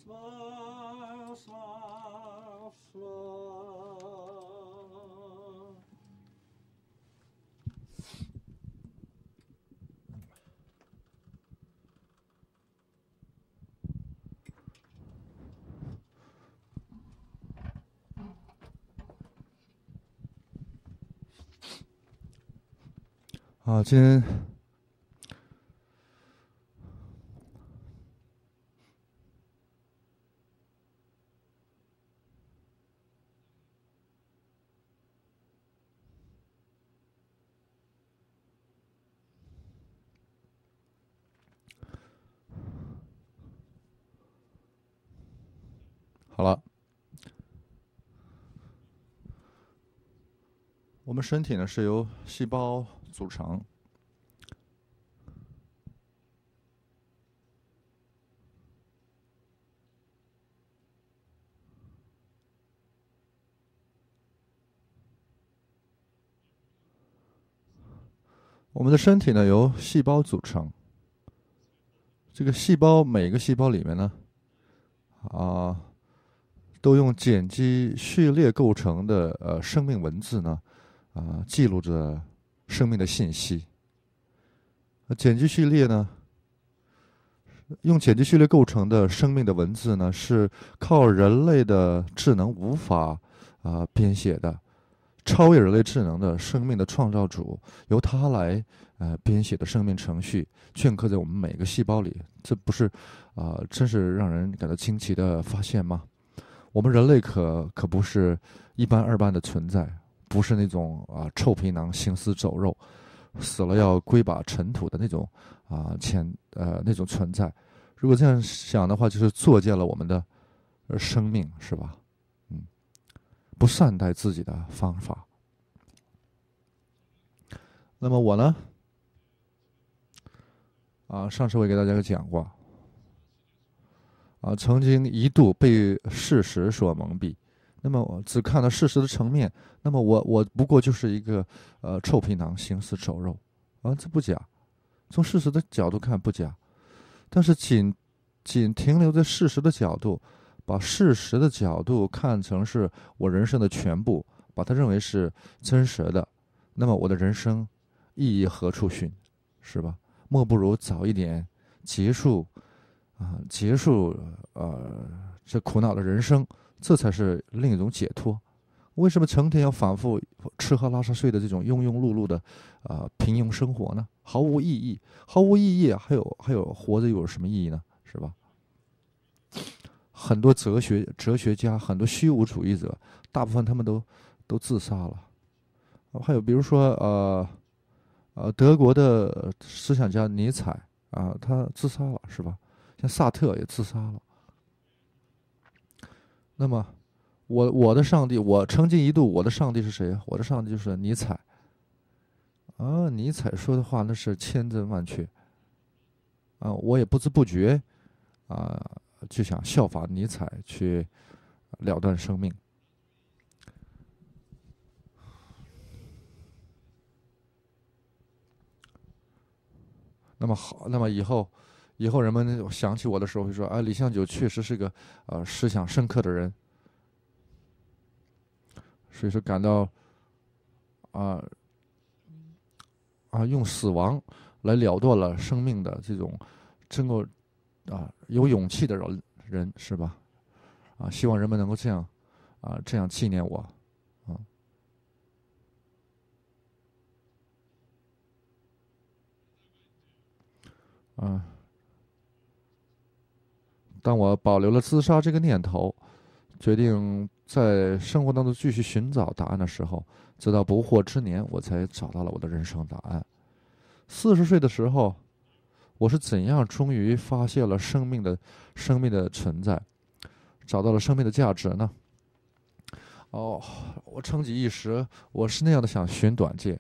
smile, smile, smile. 啊，今天好了，我们身体呢是由细胞组成。我们的身体呢由细胞组成。这个细胞每个细胞里面呢，都用碱基序列构成的生命文字呢，记录着生命的信息。碱基序列呢，用碱基序列构成的生命的文字呢，是靠人类的智能无法编写的，超越人类智能的生命的创造主，由他来编写的生命程序，镌刻在我们每个细胞里。这不是真是让人感到惊奇的发现吗？我们人类可不是一般二般的存在，不是那种臭皮囊行尸走肉，死了要归把尘土的那种那种存在。如果这样想的话，就是作践了我们的生命，是吧？不善待自己的方法。那么我呢？上次我也给大家讲过，曾经一度被事实所蒙蔽，那么我只看到事实的层面，那么我不过就是一个臭皮囊行尸走肉，这不假，从事实的角度看不假，但是仅停留在事实的角度，把事实的角度看成是我人生的全部，把它认为是真实的，那么我的人生意义何处寻，是吧？莫不如早一点结束这苦恼的人生，这才是另一种解脱。为什么成天要反复吃喝拉撒睡的这种庸庸碌碌的平庸生活呢？毫无意义，毫无意义，还有活着有什么意义呢？是吧？很多哲学家，很多虚无主义者，大部分他们都自杀了。还有比如说德国的思想家尼采他自杀了，是吧？像萨特也自杀了。那么我的上帝，我曾经一度我的上帝是谁？我的上帝就是尼采。尼采说的话那是千真万确。我也不知不觉就想效法尼采去了断生命。那么好，那么以后人们想起我的时候会说李向九确实是个思想深刻的人，所以说感到用死亡来了断了生命的这种真够有勇气的人是吧？希望人们能够这样纪念我当我保留了自杀这个念头，决定在生活当中继续寻找答案的时候，直到不惑之年，我才找到了我的人生答案。40岁的时候，我是怎样终于发现了生命的存在，找到了生命的价值呢？我撑起一时，我是那样的想寻短见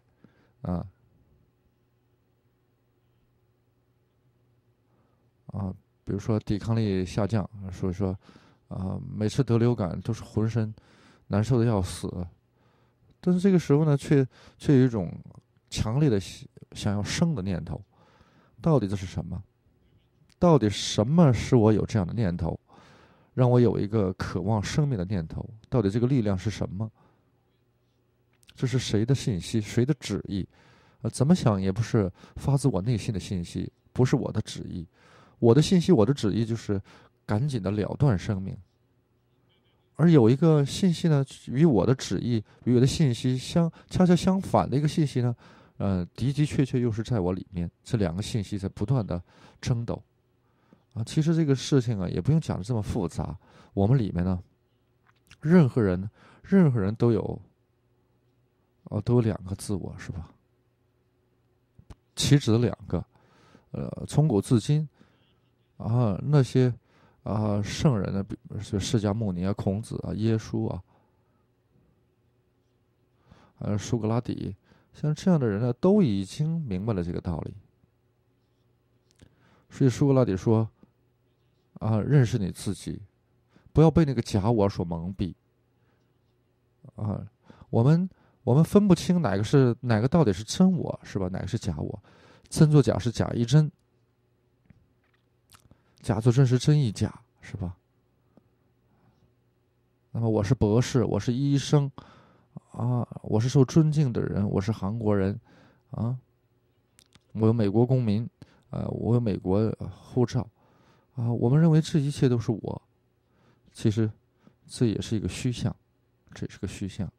比如说抵抗力下降，所以说每次得流感都是浑身难受的要死，但是这个时候呢，却有一种强烈的想要生的念头。到底这是什么？到底什么使我有这样的念头？ 让我有一个渴望生命的念头。到底这个力量是什么？这是谁的信息？谁的旨意？怎么想也不是发自我内心的信息，不是我的旨意。我的信息，我的旨意就是赶紧的了断生命。而有一个信息呢，与我的旨意、与我的信息恰恰相反的一个信息呢，的的确确又是在我里面。这两个信息在不断的争斗。其实这个事情啊，也不用讲的这么复杂。我们里面呢，任何人都有两个自我，是吧？岂止两个？从古至今，那些圣人呢，是释迦牟尼啊、孔子啊、耶稣啊，苏格拉底，像这样的人呢，都已经明白了这个道理。所以苏格拉底说，认识你自己，不要被那个假我所蒙蔽。我们分不清哪个到底是真我，是吧？哪个是假我？真作假是假亦真，假作真是真亦假，是吧？那么我是博士，我是医生，我是受尊敬的人，我是韩国人，我有美国公民，我有美国护照，我们认为这一切都是我，其实这也是一个虚像，这也是个虚像。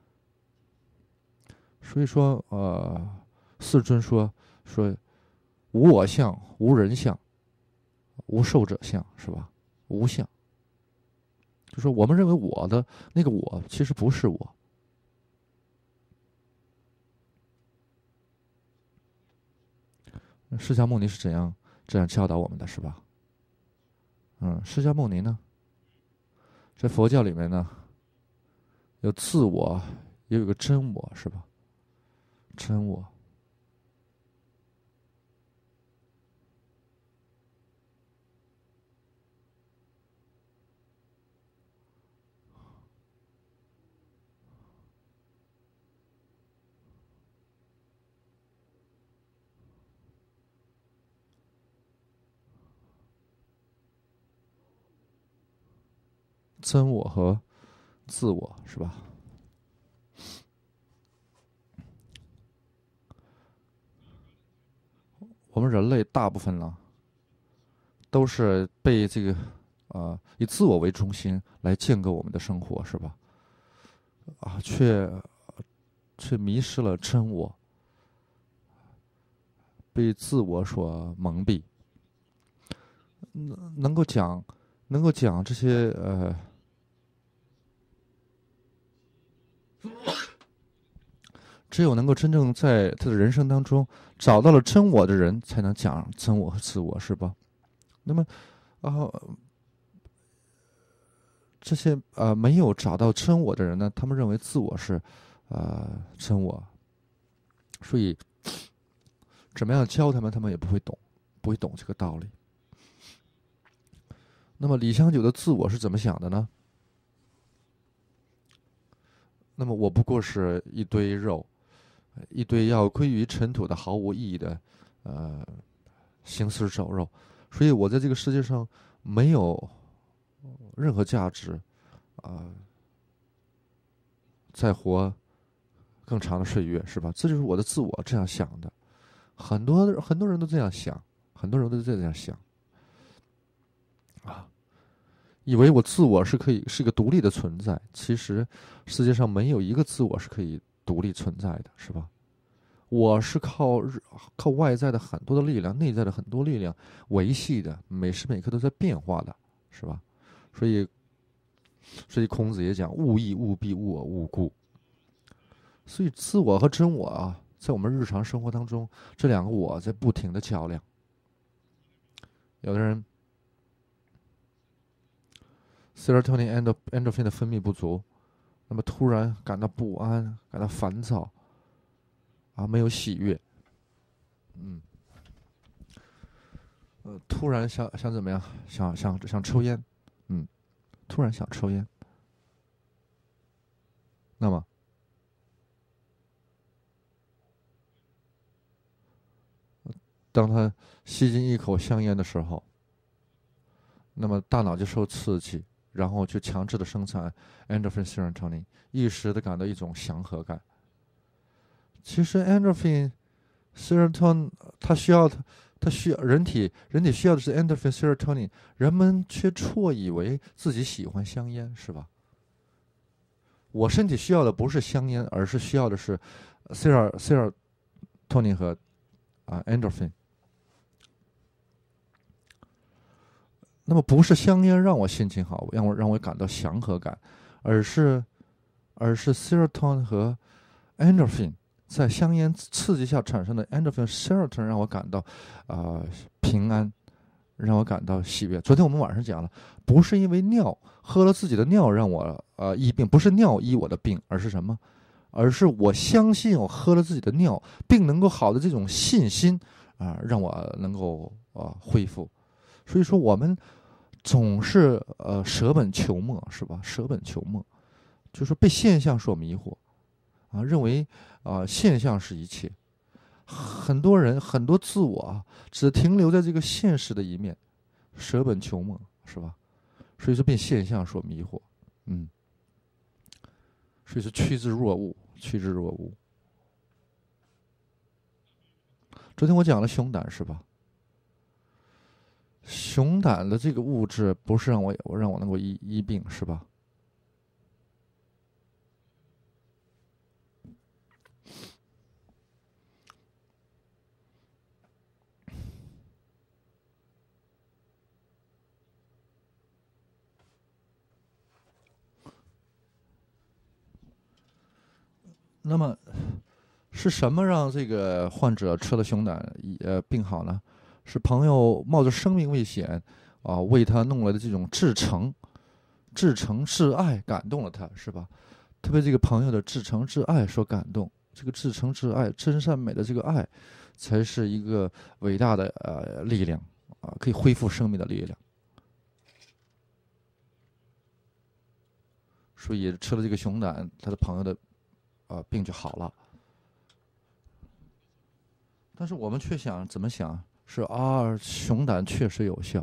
所以说，世尊说无我相、无人相、无受者相，是吧？无相，就说我们认为我的那个我，其实不是我。释迦牟尼是这样教导我们的，是吧？释迦牟尼呢，在佛教里面呢，有自我，也有个真我，是吧？真我。真我和自我，是吧？我们人类大部分呢，都是被这个以自我为中心来建构我们的生活，是吧？却迷失了真我，被自我所蒙蔽。能够讲这些只有能够真正在他的人生当中找到了真我的人，才能讲真我和自我，是吧？那么，这些没有找到真我的人呢，他们认为自我是真我，所以怎么样教他们，他们也不会懂这个道理。那么李香九的自我是怎么想的呢？那么我不过是一堆肉，一堆要归于尘土的毫无意义的行尸走肉，所以我在这个世界上没有任何价值，再活更长的岁月，是吧？这就是我的自我这样想的。很多人都这样想，很多人都这样想，以为我自我是一个独立的存在。其实世界上没有一个自我是可以独立存在的，是吧？我是靠外在的很多的力量，内在的很多力量维系的，每时每刻都在变化的，是吧？所以孔子也讲物异物弊，物我物故。所以自我和真我在我们日常生活当中，这两个我在不停的较量。有的人 serotonin endorphin 的分泌不足，那么突然感到不安，感到烦躁，没有喜悦，突然想怎么样？想抽烟，突然想抽烟。那么，当他吸进一口香烟的时候，那么大脑就受刺激， 然后就强制的生产 endorphin serotonin， 一时的感到一种祥和感。其实 endorphin serotonin 它需要人体需要的是 endorphin serotonin， 人们却错以为自己喜欢香烟，是吧？我身体需要的不是香烟，而是需要的是 serotonin 和endorphin。那么不是香烟让我心情好，让我感到祥和感，而是 serotonin 和 endorphin 在香烟刺激下产生的 endorphin serotonin 让我感到平安，让我感到喜悦。昨天我们晚上讲了，不是因为尿喝了自己的尿让我医病，不是尿医我的病，而是什么？而是我相信我喝了自己的尿病能够好的这种信心让我能够恢复。所以说我们总是舍本求末，是吧？舍本求末，就是被现象所迷惑认为现象是一切。很多人很多自我只停留在这个现实的一面，舍本求末，是吧？所以说被现象所迷惑，所以说趋之若鹜，趋之若鹜。昨天我讲了熊胆，是吧？熊胆的这个物质不是让我能够医病，是吧？那么是什么让这个患者吃了熊胆病好呢？是朋友冒着生命危险为他弄来的这种至诚至爱感动了他，是吧？他被这个朋友的至诚至爱所感动，这个至诚至爱真善美的这个爱才是一个伟大的力量可以恢复生命的力量。所以吃了这个熊胆，他的朋友的病就好了。但是我们却怎么想？是熊胆确实有效。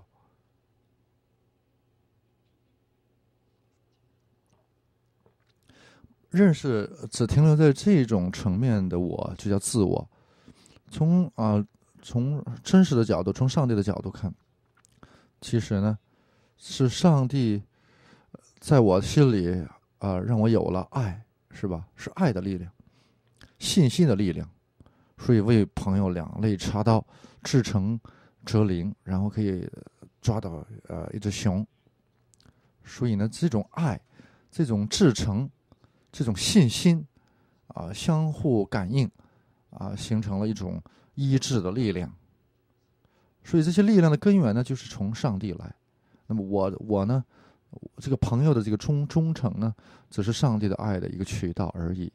认识只停留在这种层面的我，就叫自我。从真实的角度，从上帝的角度看，其实呢，是上帝在我心里让我有了爱，是吧？是爱的力量，信心的力量。所以为朋友两肋插刀，至诚则灵，然后可以抓到一只熊。所以呢，这种爱，这种至诚，这种信心相互感应形成了一种医治的力量。所以这些力量的根源呢，就是从上帝来。那么我呢，这个朋友的这个忠诚呢，只是上帝的爱的一个渠道而已。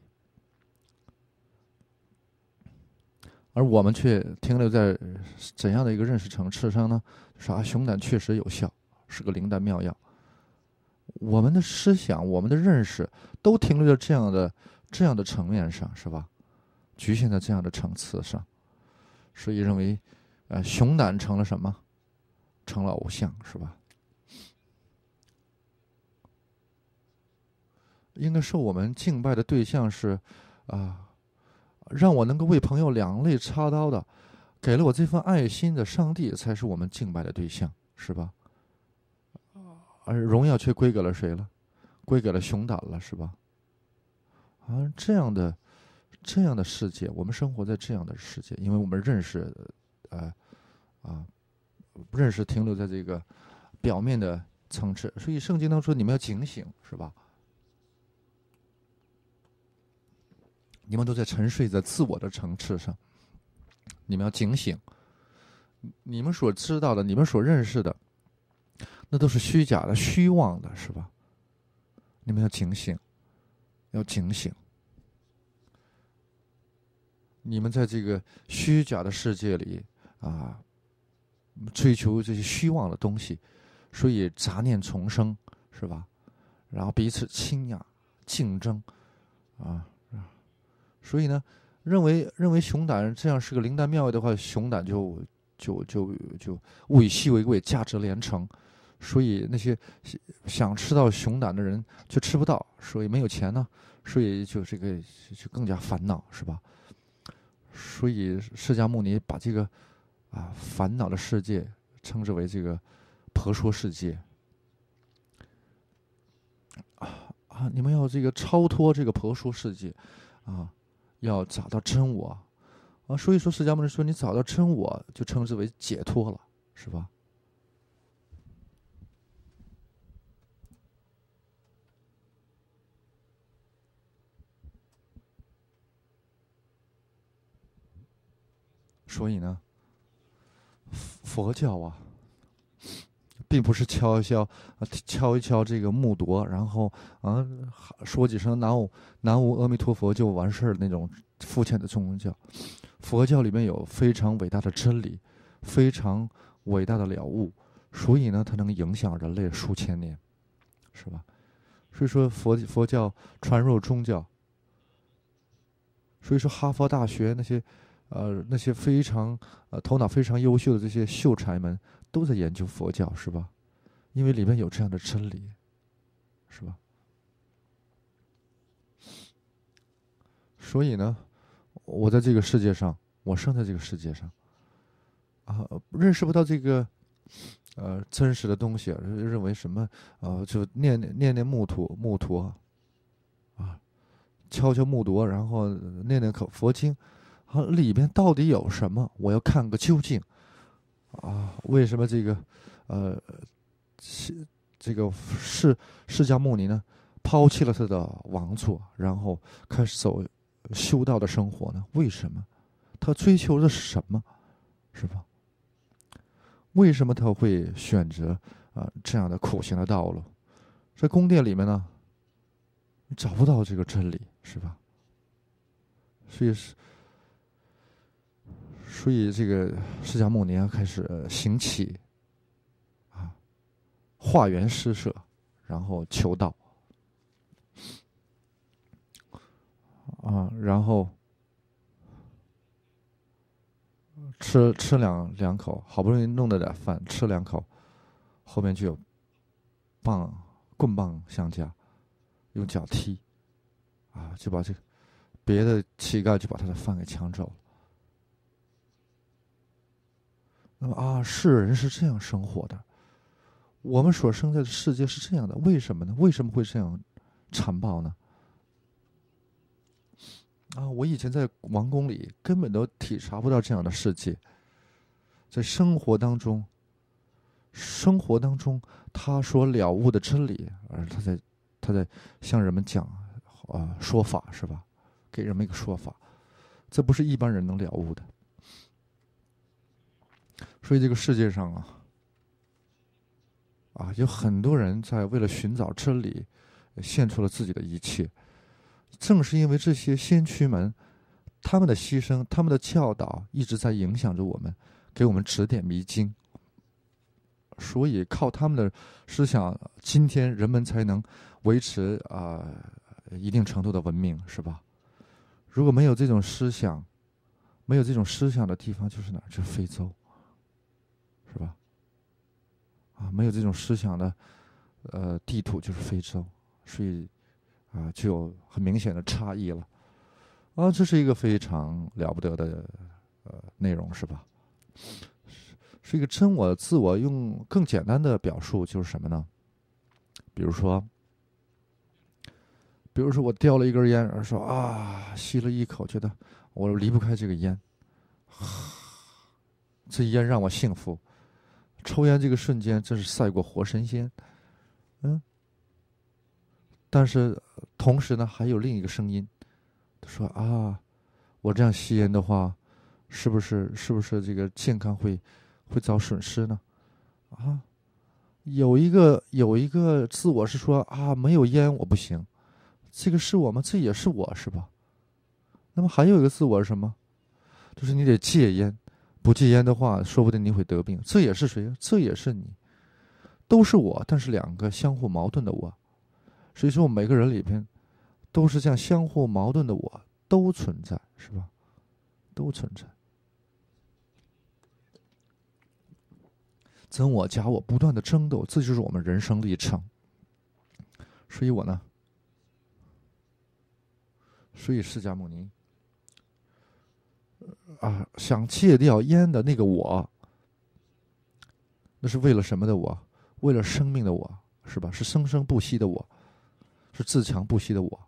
而我们却停留在怎样的一个认识层次上呢？熊胆确实有效，是个灵丹妙药。我们的思想，我们的认识，都停留在这样的层面上，是吧？局限在这样的层次上，所以认为，熊胆成了什么？成了偶像，是吧？应该受我们敬拜的对象是让我能够为朋友两肋插刀的，给了我这份爱心的上帝，才是我们敬拜的对象，是吧？而荣耀却归给了谁了？归给了熊胆了，是吧？这样的世界，我们生活在这样的世界，因为我们认识停留在这个表面的层次，所以圣经当中说你们要警醒，是吧？你们都在沉睡在自我的层次上，你们要警醒。你们所知道的，你们所认识的，那都是虚假的、虚妄的，是吧？你们要警醒，要警醒。你们在这个虚假的世界里追求这些虚妄的东西，所以杂念丛生，是吧？然后彼此倾轧、竞争所以呢，认为熊胆这样是个灵丹妙药的话，熊胆就物以稀为贵，价值连城。 所以那些想吃到熊胆的人却吃不到，所以没有钱呢，所以就这个就更加烦恼，是吧？所以释迦牟尼把这个烦恼的世界称之为这个婆娑世界。你们要这个超脱这个婆娑世界要找到真我所以说释迦牟尼说你找到真我就称之为解脱了，是吧？所以呢，佛教并不是敲一敲这个木铎，然后说几声南无阿弥陀佛就完事儿那种肤浅的宗教。佛教里面有非常伟大的真理，非常伟大的了悟，所以呢，它能影响人类数千年，是吧？所以说佛教传入宗教，所以说哈佛大学那些非常头脑非常优秀的这些秀才们都在研究佛教，是吧？因为里面有这样的真理，是吧？所以呢，我在这个世界上，我生在这个世界上认识不到这个真实的东西认为什么就念木陀敲敲木铎，然后念口佛经里边到底有什么？我要看个究竟为什么这个释迦牟尼呢抛弃了他的王座，然后开始走修道的生活呢？为什么？他追求的是什么？是吧？为什么他会选择这样的苦行的道路？在宫殿里面呢，找不到这个真理，是吧？所以这个释迦牟尼开始行起化缘施舍，然后求道然后吃两口，好不容易弄了点饭，吃两口，后面就有棍棒相加，用脚踢就把这个别的乞丐就把他的饭给抢走了。那么世人是这样生活的，我们所生在的世界是这样的，为什么呢？为什么会这样残暴呢？我以前在王宫里根本都体察不到这样的世界，在生活当中，他所了悟的真理，而他在向人们讲说法，是吧？给人们一个说法，这不是一般人能了悟的。所以这个世界上有很多人在为了寻找真理，献出了自己的一切。正是因为这些先驱们，他们的牺牲，他们的教导，一直在影响着我们，给我们指点迷津。所以靠他们的思想，今天人们才能维持一定程度的文明，是吧？如果没有这种思想，的地方就是哪儿？就是非洲，是吧？没有这种思想的地图就是非洲，所以就有很明显的差异了。这是一个非常了不得的内容，是吧？是一个真我自我，用更简单的表述就是什么呢？比如说我叼了一根烟，而说吸了一口，觉得我离不开这个烟，这烟让我幸福。抽烟这个瞬间真是赛过活神仙，但是同时呢，还有另一个声音，他说我这样吸烟的话，是不是这个健康会遭损失呢？有一个自我是说没有烟我不行，这个是我吗？这也是我，是吧？那么还有一个自我是什么？就是你得戒烟，不戒烟的话，说不定你会得病。这也是谁？这也是你，都是我，但是两个相互矛盾的我。所以说，我们每个人里边都是这样相互矛盾的我，都存在，是吧？都存在。 真我假我不断的争斗，这就是我们人生历程。所以释迦牟尼想戒掉烟的那个我，那是为了什么的我？为了生命的我，是吧？是生生不息的我，是自强不息的我。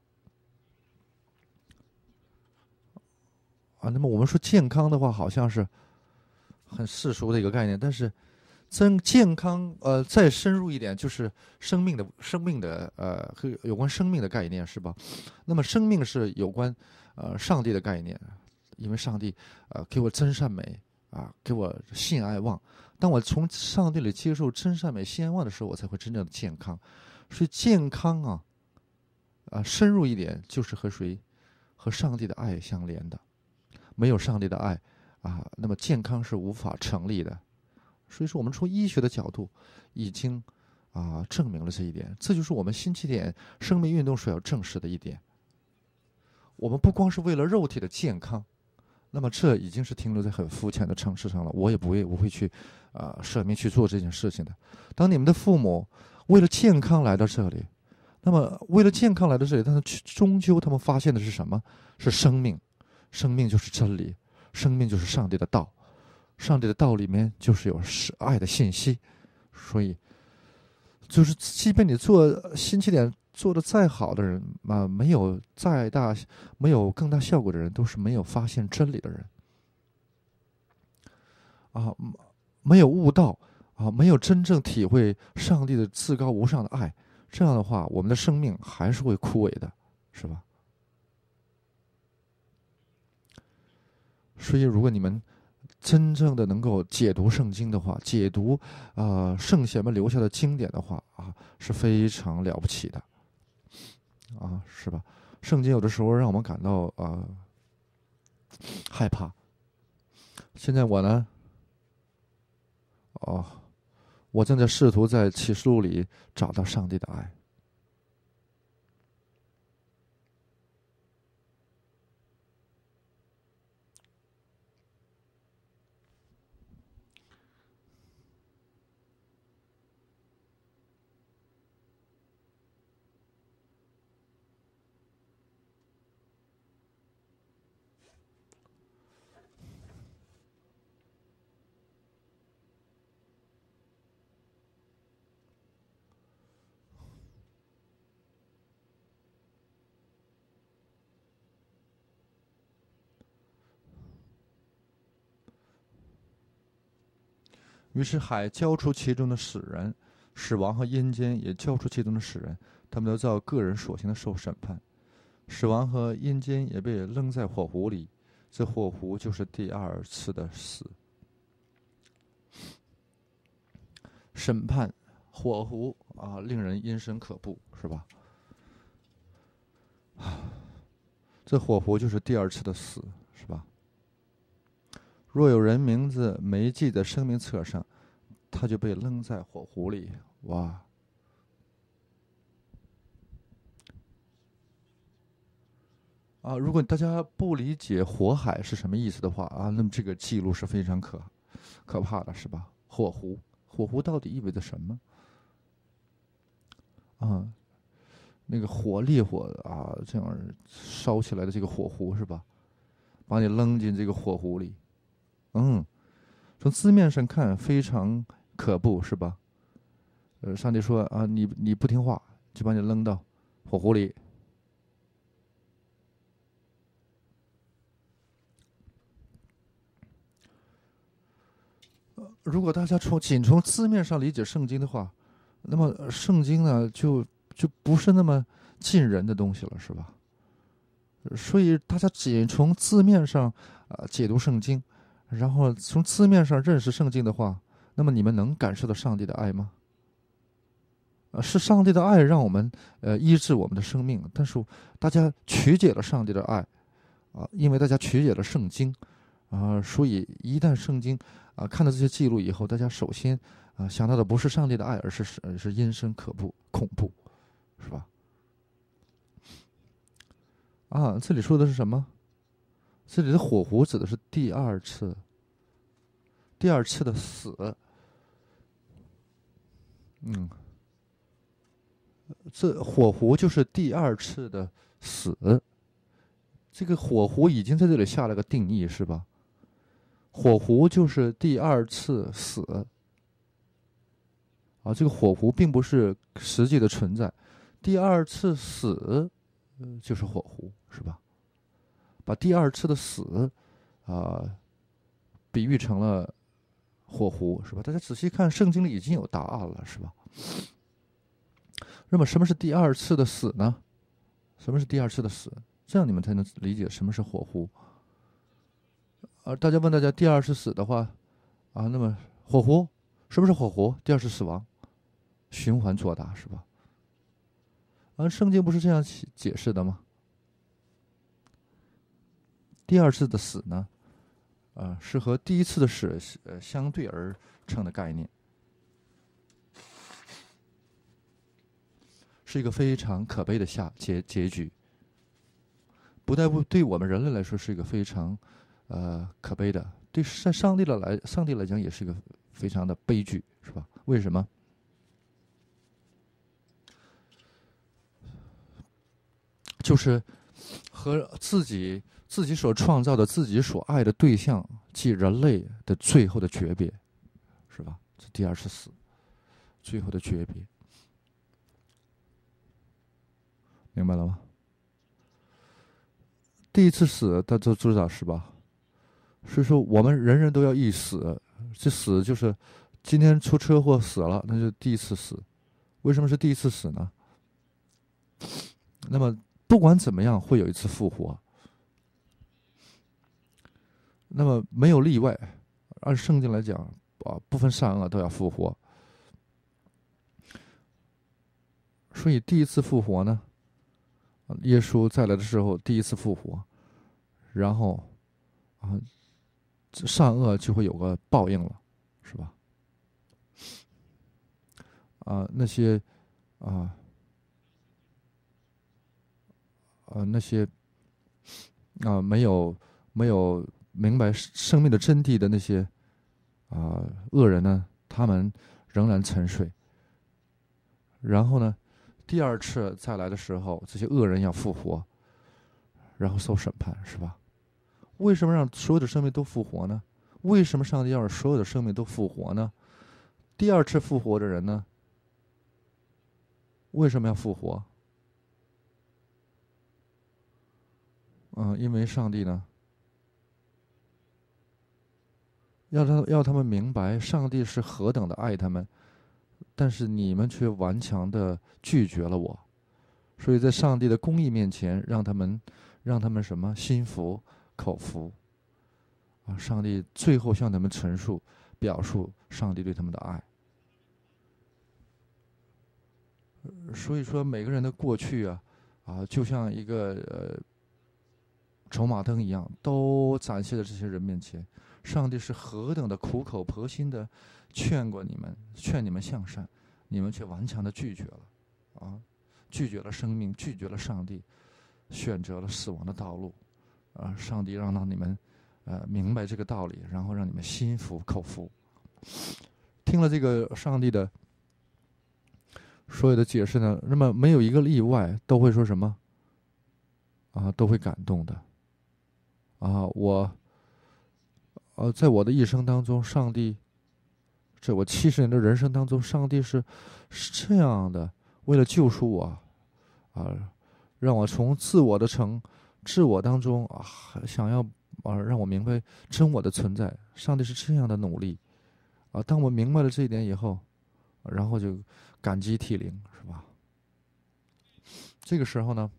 那么我们说健康的话，好像是很世俗的一个概念，但是真健康，再深入一点，就是生命的有关生命的概念，是吧？那么生命是有关上帝的概念，因为上帝给我真善美给我信爱望。当我从上帝里接受真善美、信爱望的时候，我才会真正的健康。所以健康深入一点，就是和上帝的爱相连的。没有上帝的爱那么健康是无法成立的。所以说我们从医学的角度已经证明了这一点，这就是我们新起点生命运动所要证实的一点。我们不光是为了肉体的健康，那么这已经是停留在很肤浅的层次上了，我也不会去舍命去做这件事情的。当你们的父母为了健康来到这里，那么为了健康来到这里，但是终究他们发现的是什么？是生命。生命就是真理，生命就是上帝的道，上帝的道里面就是有爱的信息。所以就是即便你做新起点做的再好的人没有更大效果的人，都是没有发现真理的人没有悟道没有真正体会上帝的至高无上的爱。这样的话，我们的生命还是会枯萎的，是吧？所以如果你们真正的能够解读圣经的话，解读圣贤们留下的经典的话是非常了不起的是吧？圣经有的时候让我们感到害怕。现在我呢我正在试图在启示录里找到上帝的爱。于是海交出其中的死人，死亡和阴间也交出其中的死人，他们都照个人所行的受审判。死亡和阴间也被扔在火湖里，这火湖就是第二次的死。审判火湖令人阴森可怖，是吧？这火湖就是第二次的死，是吧？若有人名字没记在生命册上，他就被扔在火湖里。哇！如果大家不理解火海是什么意思的话那么这个记录是非常可怕的，是吧？火湖到底意味着什么？那个烈火这样烧起来的这个火湖，是吧？把你扔进这个火湖里。从字面上看非常可怖，是吧？上帝说你不听话，就把你扔到火湖里。如果大家仅从字面上理解圣经的话，那么圣经呢就不是那么近人的东西了，是吧？所以大家仅从字面上解读圣经，然后从字面上认识圣经的话，那么你们能感受到上帝的爱吗？是上帝的爱让我们医治我们的生命，但是大家曲解了上帝的爱因为大家曲解了圣经所以一旦圣经看到这些记录以后，大家首先想到的不是上帝的爱，而是阴森可怖、恐怖，是吧？这里说的是什么？这里的火湖指的是第二次的死。 嗯，这火湖就是第二次的死。这个火湖已经在这里下了个定义，是吧？火湖就是第二次死啊，这个火湖并不是实际的存在，第二次死，就是火湖，是吧？把第二次的死比喻成了火湖，是吧？大家仔细看，圣经里已经有答案了，是吧？那么，什么是第二次的死呢？什么是第二次的死？这样你们才能理解什么是火湖。大家问大家第二次死的话，那么火湖，什么是火湖？第二次死亡，循环作答，是吧？圣经不是这样解释的吗？第二次的死呢，是和第一次的死相对而成的概念，是一个非常可悲的结局。不但对我们人类来说是一个非常可悲的，对上帝来讲也是一个非常的悲剧，是吧？为什么？就是和自己所创造的、自己所爱的对象，即人类的最后的诀别，是吧？这第二次死，最后的诀别，明白了吗？第一次死，大家都知道，是吧？所以说，我们人人都要一死，这死就是今天出车祸死了，那就第一次死。为什么是第一次死呢？那么不管怎么样，会有一次复活。那么没有例外，按圣经来讲，不分善恶都要复活。所以第一次复活呢，耶稣再来的时候第一次复活，然后善恶就会有个报应了，是吧？那些没有明白生命的真谛的那些恶人呢，他们仍然沉睡。然后呢，第二次再来的时候，这些恶人要复活，然后受审判，是吧？为什么让所有的生命都复活呢？为什么上帝要让所有的生命都复活呢？第二次复活的人呢，为什么要复活？因为上帝呢，要他们明白，上帝是何等的爱他们，但是你们却顽强的拒绝了我，所以在上帝的公义面前，让他们什么心服口服上帝最后向他们表述上帝对他们的爱。所以说，每个人的过去就像一个筹码灯一样，都展现在这些人面前。上帝是何等的苦口婆心的劝你们向善，你们却顽强的拒绝了拒绝了生命，拒绝了上帝，选择了死亡的道路上帝让你们明白这个道理，然后让你们心服口服。听了这个上帝的所有的解释呢，那么没有一个例外，都会说什么都会感动的在我的一生当中，上帝，在我70年的人生当中，上帝是这样的，为了救赎我让我从自我当中想要让我明白真我的存在，上帝是这样的努力当我明白了这一点以后，然后就感激涕零，是吧？这个时候呢，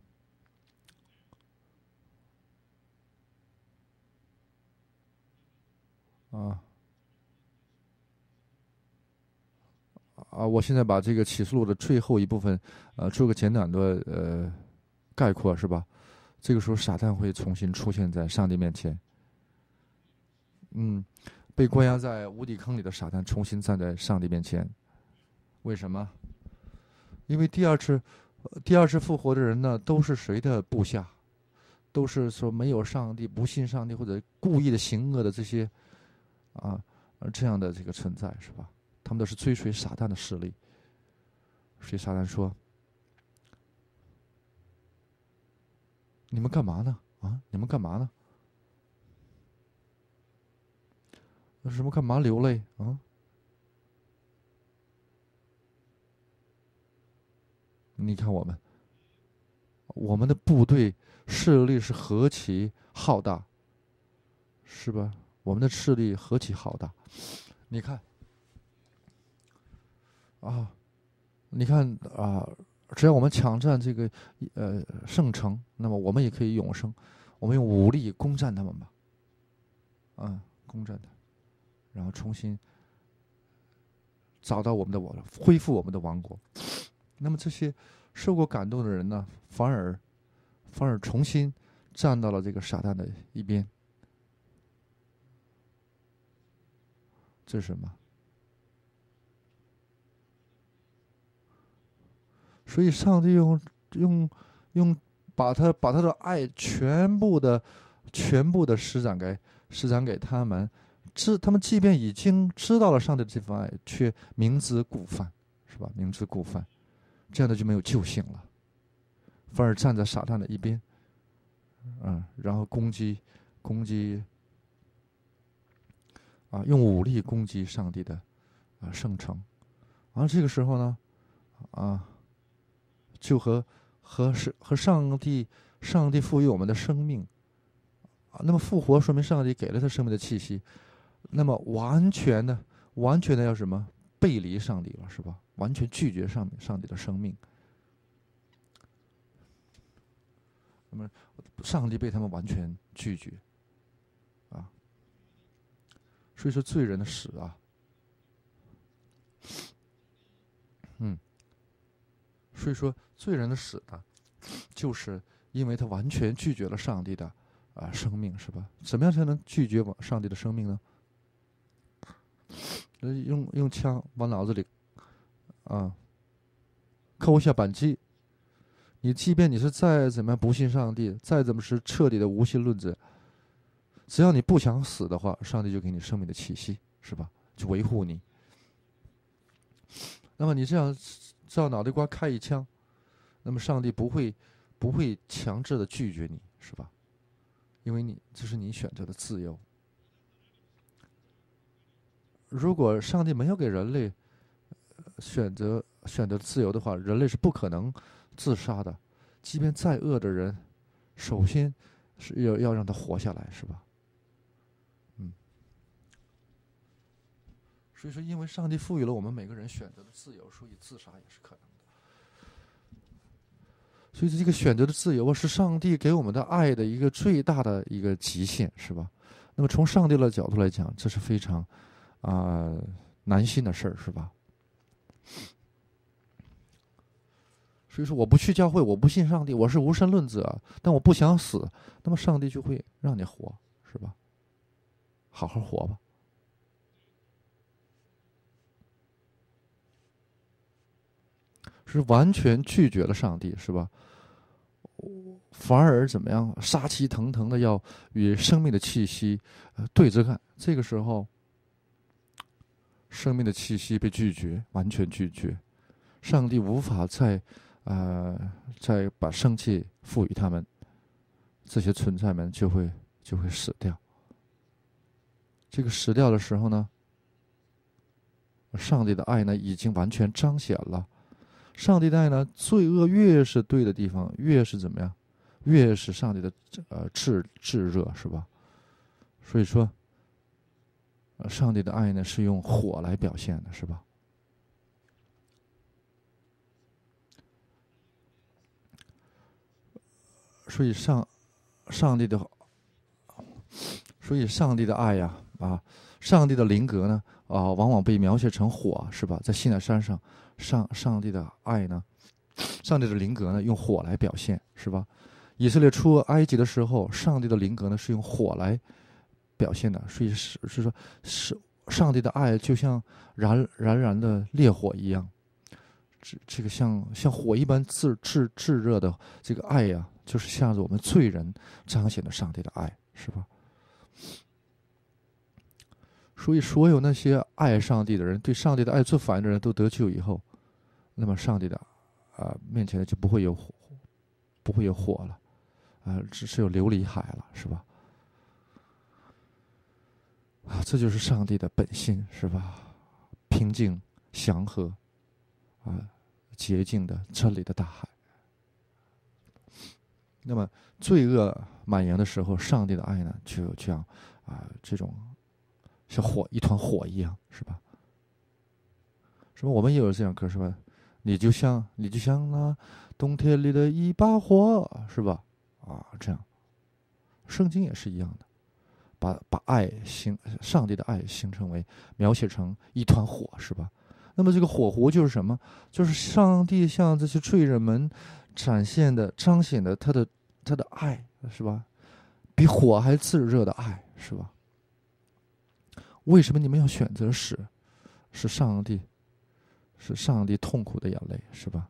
我现在把这个启示录的最后一部分做个简短的概括，是吧？这个时候撒旦会重新出现在上帝面前。被关押在无底坑里的撒旦重新站在上帝面前。为什么？因为第二次复活的人呢，都是谁的部下？都是说没有上帝、不信上帝或者故意的行恶的这些这样的这个存在，是吧？他们都是追随撒旦的势力所以撒旦说：“你们干嘛呢？啊，你们干嘛呢？什么干嘛流泪啊？你看我们的部队势力是何其浩大，是吧？我们的势力何其浩大！你看啊，你看啊，只要我们抢占这个圣城，那么我们也可以永生。我们用武力攻占他们吧，攻占他，然后重新找到恢复我们的王国。那么这些受过感动的人呢，反而重新站到了这个撒旦的一边。这是什么？所以上帝用把他的爱全部的施展给他们，他们即便已经知道了上帝的这份爱，却明知故犯，是吧？明知故犯，这样的就没有救性了，反而站在撒旦的一边，然后攻击用武力攻击上帝的圣城。而这个时候呢，就和上帝赋予我们的生命，那么复活说明上帝给了他生命的气息，那么完全的要什么？背离上帝了，是吧？完全拒绝上帝的生命。那么上帝被他们完全拒绝，所以说罪人的死所以说罪人的死呢，就是因为他完全拒绝了上帝的生命，是吧？怎么样才能拒绝上帝的生命呢？用枪往脑子里扣一下扳机。你即便你是再怎么样不信上帝，再怎么是彻底的无信论者，只要你不想死的话，上帝就给你生命的气息，是吧？就维护你。那么你这样照脑袋瓜开一枪，那么上帝不会强制的拒绝你，是吧？因为这是你选择的自由。如果上帝没有给人类选择自由的话，人类是不可能自杀的。即便再恶的人，首先是要让他活下来，是吧？所以说，因为上帝赋予了我们每个人选择的自由，所以自杀也是可能的。所以这个选择的自由是上帝给我们的爱的一个最大的一个极限，是吧？那么从上帝的角度来讲，这是非常难信的事儿，是吧？所以说，我不去教会，我不信上帝，我是无神论者，但我不想死，那么上帝就会让你活，是吧？好好活吧。是完全拒绝了上帝，是吧？反而怎么样？杀气腾腾的要与生命的气息对着干。这个时候，生命的气息被拒绝，完全拒绝。上帝无法再把生气赋予他们，这些存在们就会死掉。这个死掉的时候呢，上帝的爱呢已经完全彰显了。上帝的爱呢，罪恶越是对的地方，越是怎么样？越是上帝的炙热，是吧？所以说，上帝的爱呢是用火来表现的，是吧？所以上帝的爱呀，上帝的灵格呢，往往被描写成火，是吧？在西乃山上，上帝的爱呢，上帝的灵格呢，用火来表现，是吧？以色列出埃及的时候，上帝的灵格呢是用火来表现的，所以是说，是上帝的爱就像燃的烈火一样，这个像火一般炙热的这个爱呀，就是向着我们罪人彰显的上帝的爱，是吧？所以，所有那些爱上帝的人，对上帝的爱做反应的人都得救以后， 那么上帝的面前就不会有火了，只是有琉璃海了，是吧？这就是上帝的本性，是吧？平静、祥和，洁净的真理的大海。那么罪恶蔓延的时候，上帝的爱呢，就像这种像一团火一样，是吧？是吧？我们也有这样歌，是吧？你就像那冬天里的一把火，是吧？这样，圣经也是一样的，把上帝的爱描写成一团火，是吧？那么这个火湖就是什么？就是上帝向这些罪人们彰显的他的爱，是吧？比火还炙热的爱，是吧？为什么你们要选择死？是上帝痛苦的眼泪，是吧？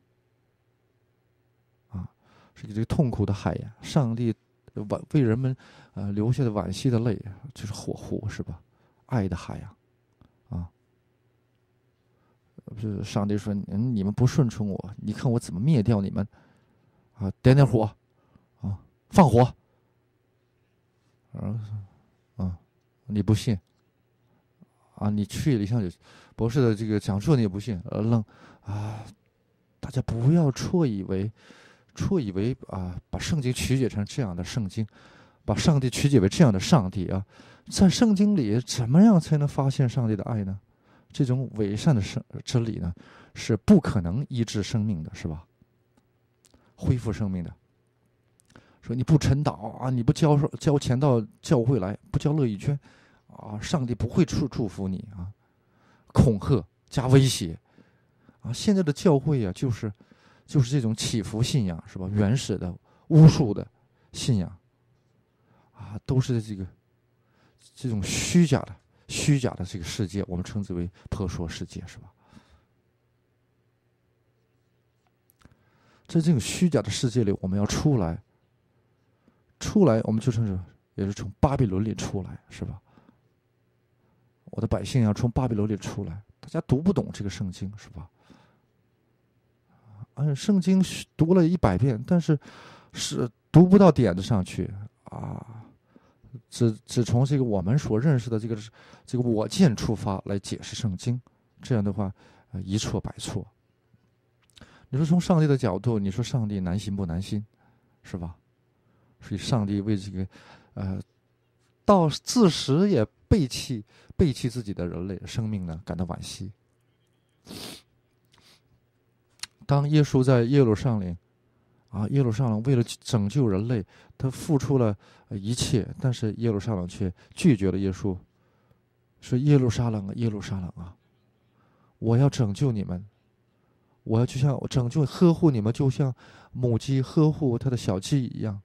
是这个痛苦的海洋，上帝为人们流下的惋惜的泪，就是火湖，是吧？爱的海洋，不是上帝说你们不顺从我，你看我怎么灭掉你们，点火，放火，你不信，你去了一下就，博士的这个讲述你也不信，大家不要错以为把圣经曲解成这样的圣经，把上帝曲解为这样的上帝在圣经里怎么样才能发现上帝的爱呢？这种伪善的真理呢，是不可能医治生命的，是吧？恢复生命的。说你不晨祷你不交钱到教会来，不交乐意捐上帝不会祝福你恐吓加威胁现在的教会就是这种祈福信仰，是吧？原始的巫术的信仰都是这种虚假的这个世界，我们称之为婆娑世界，是吧？在这种虚假的世界里，我们要出来，我们就也是从巴比伦里出来，是吧？我的百姓要从巴比伦里出来，大家读不懂这个圣经，是吧？圣经读了100遍，但是读不到点子上去只从这个我们所认识的这个我见出发来解释圣经，这样的话一错百错。你说从上帝的角度，你说上帝难心不难心，是吧？所以上帝为这个到自始也背弃自己的人类生命呢感到惋惜。当耶稣在耶路撒冷耶路撒冷为了拯救人类，他付出了一切，但是耶路撒冷却拒绝了耶稣，说耶路撒冷耶路撒冷我要拯救你们，我要拯救呵护你们，就像母鸡呵护它的小鸡一样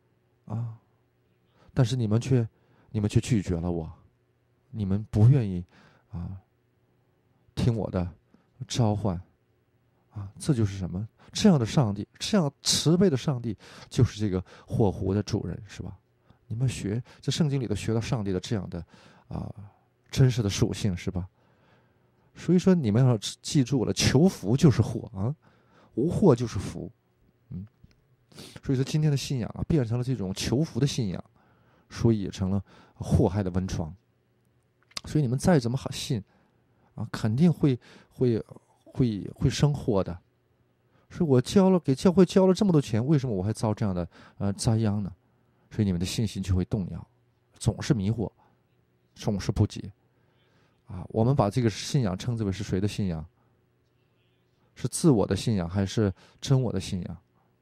但是你们却拒绝了我，你们不愿意听我的召唤这就是什么？这样的上帝，这样慈悲的上帝，就是这个火湖的主人，是吧？你们在圣经里头学到上帝的这样的真实的属性，是吧？所以说你们要记住了，求福就是祸无祸就是福。所以说今天的信仰变成了这种求福的信仰，所以也成了祸害的温床。所以你们再怎么好信肯定会生祸的。所以我给教会交了这么多钱，为什么我还遭这样的灾殃呢？所以你们的信心就会动摇，总是迷惑，总是不解我们把这个信仰称之为是谁的信仰？是自我的信仰还是真我的信仰？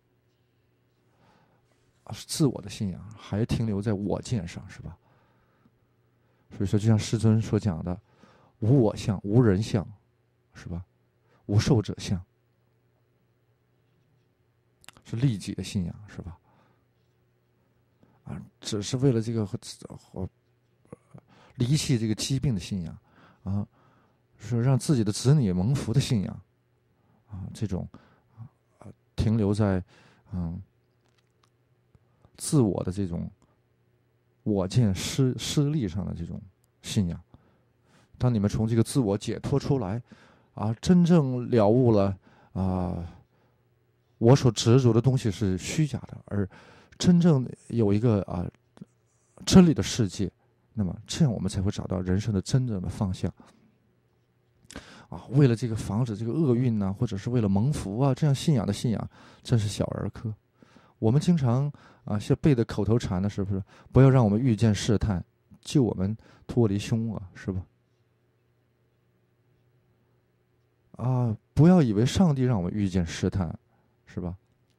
是自我的信仰，还停留在我见上，是吧？所以说就像师尊所讲的，无我相，无人相，是吧？无受者相，是利己的信仰，是吧？只是为了这个离弃这个疾病的信仰是让自己的子女蒙福的信仰这种停留在自我的这种我见私利上的这种信仰。当你们从这个自我解脱出来真正了悟了我所执着的东西是虚假的，而真正有一个真理的世界，那么这样我们才会找到人生的真正的方向。为了这个防止这个厄运或者是为了蒙福这样信仰的信仰真是小儿科。我们经常像背的口头禅呢，是不是？不要让我们遇见试探，救我们脱离凶恶，是吧？不要以为上帝让我们遇见试探，是吧？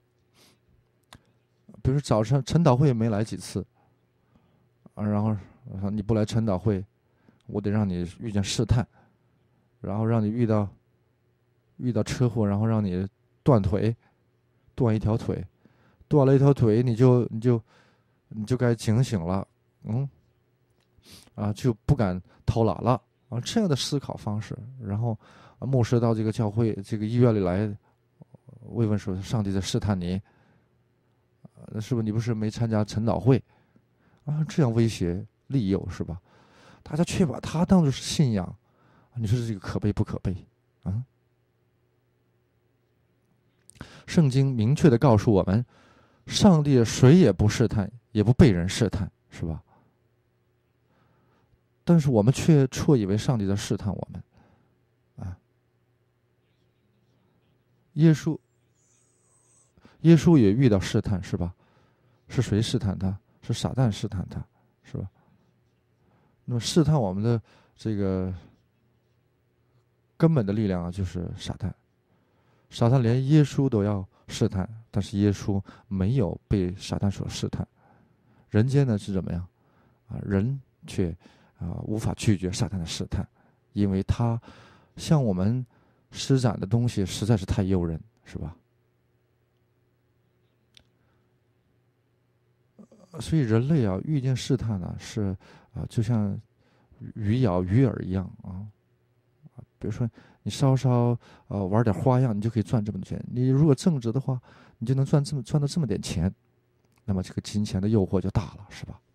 比如说早上晨祷会没来几次，然后你不来晨祷会，我得让你遇见试探，然后让你遇到车祸，然后让你断一条腿，断了一条腿，你就该警醒了，就不敢偷懒了这样的思考方式。然后牧师到这个教会这个医院里来慰问说，上帝在试探你，是不是？你不是没参加晨祷会这样威胁利诱，是吧？大家却把它当作是信仰，你说这个可悲不可悲圣经明确的告诉我们，上帝谁也不试探，也不被人试探，是吧？但是我们却错以为上帝在试探我们耶稣也遇到试探，是吧？是谁试探他？是撒旦试探他，是吧？那么试探我们的这个根本的力量就是撒旦。撒旦连耶稣都要试探，但是耶稣没有被撒旦所试探。人间呢是怎么样人却无法拒绝撒旦的试探，因为他向我们施展的东西实在是太诱人，是吧？所以人类遇见试探是就像鱼咬鱼饵一样比如说你稍稍玩点花样，你就可以赚这么多钱。你如果正直的话，你就能赚到这么点钱，那么这个金钱的诱惑就大了，是吧？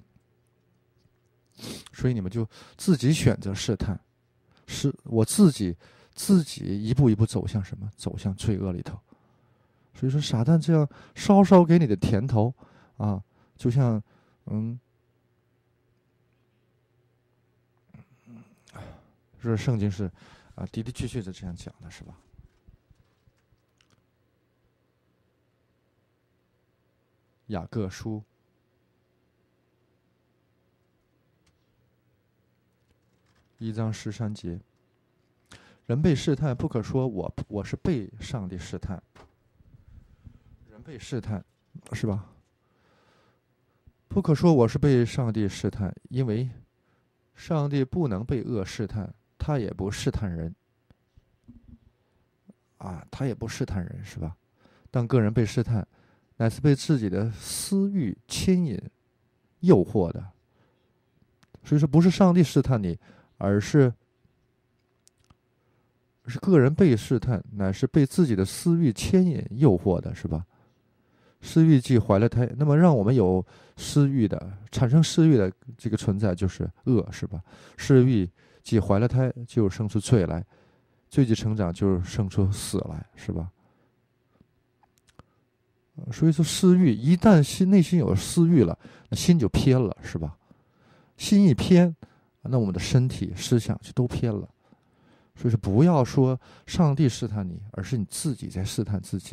所以你们就自己选择试探，是我自己一步一步走向什么？走向罪恶里头。所以说撒旦这样稍稍给你的甜头就像是圣经是的的确确是这样讲的，是吧？雅各书1章13节，人被试探，不可说我是被上帝试探。人被试探，是吧？不可说我是被上帝试探，因为上帝不能被恶试探，他也不试探人他也不试探人，是吧？当个人被试探，乃是被自己的私欲牵引诱惑的。所以说不是上帝试探你，而是个人被试探，乃是被自己的私欲牵引诱惑的，是吧？私欲既怀了胎，那么让我们有私欲的产生私欲的这个存在就是恶，是吧？私欲既怀了胎，就生出罪来，罪既成长，就生出死来，是吧？所以说私欲一旦内心有私欲了，那心就偏了，是吧？心一偏，那我们的身体思想就都偏了。所以说不要说上帝试探你，而是你自己在试探自己，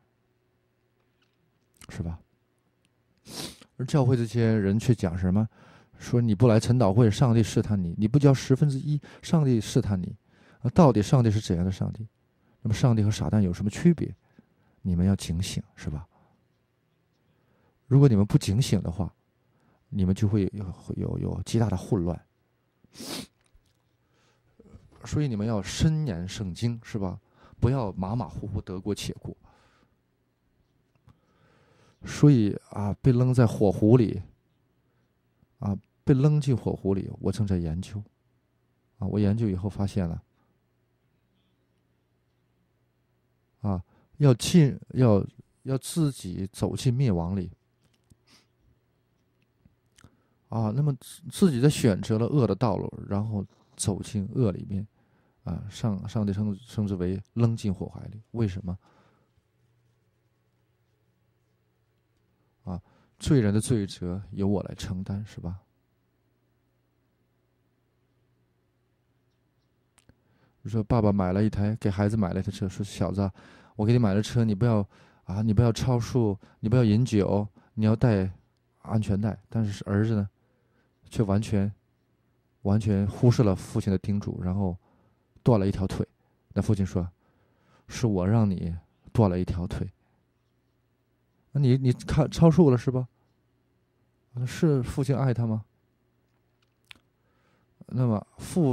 是吧？而教会这些人却讲什么？说你不来晨祷会，上帝试探你；你不交1/10，上帝试探你。到底上帝是怎样的上帝？那么上帝和撒旦有什么区别？你们要警醒，是吧？如果你们不警醒的话，你们就会有极大的混乱。所以你们要深研圣经，是吧？不要马马虎虎得过且过。所以被扔在火湖里被扔进火湖里，我正在研究我研究以后发现了要自己走进灭亡里那么自己在选择了恶的道路，然后走进恶里面上帝称之为扔进火怀里。为什么？罪人的罪责由我来承担，是吧？你说爸爸给孩子买了一台车，说小子，我给你买了车，你不要超速，你不要饮酒，你要带安全带。但是儿子呢，却完全忽视了父亲的叮嘱，然后断了一条腿。那父亲说：“是我让你断了一条腿。那你看超速了是吧？是父亲爱他吗？那么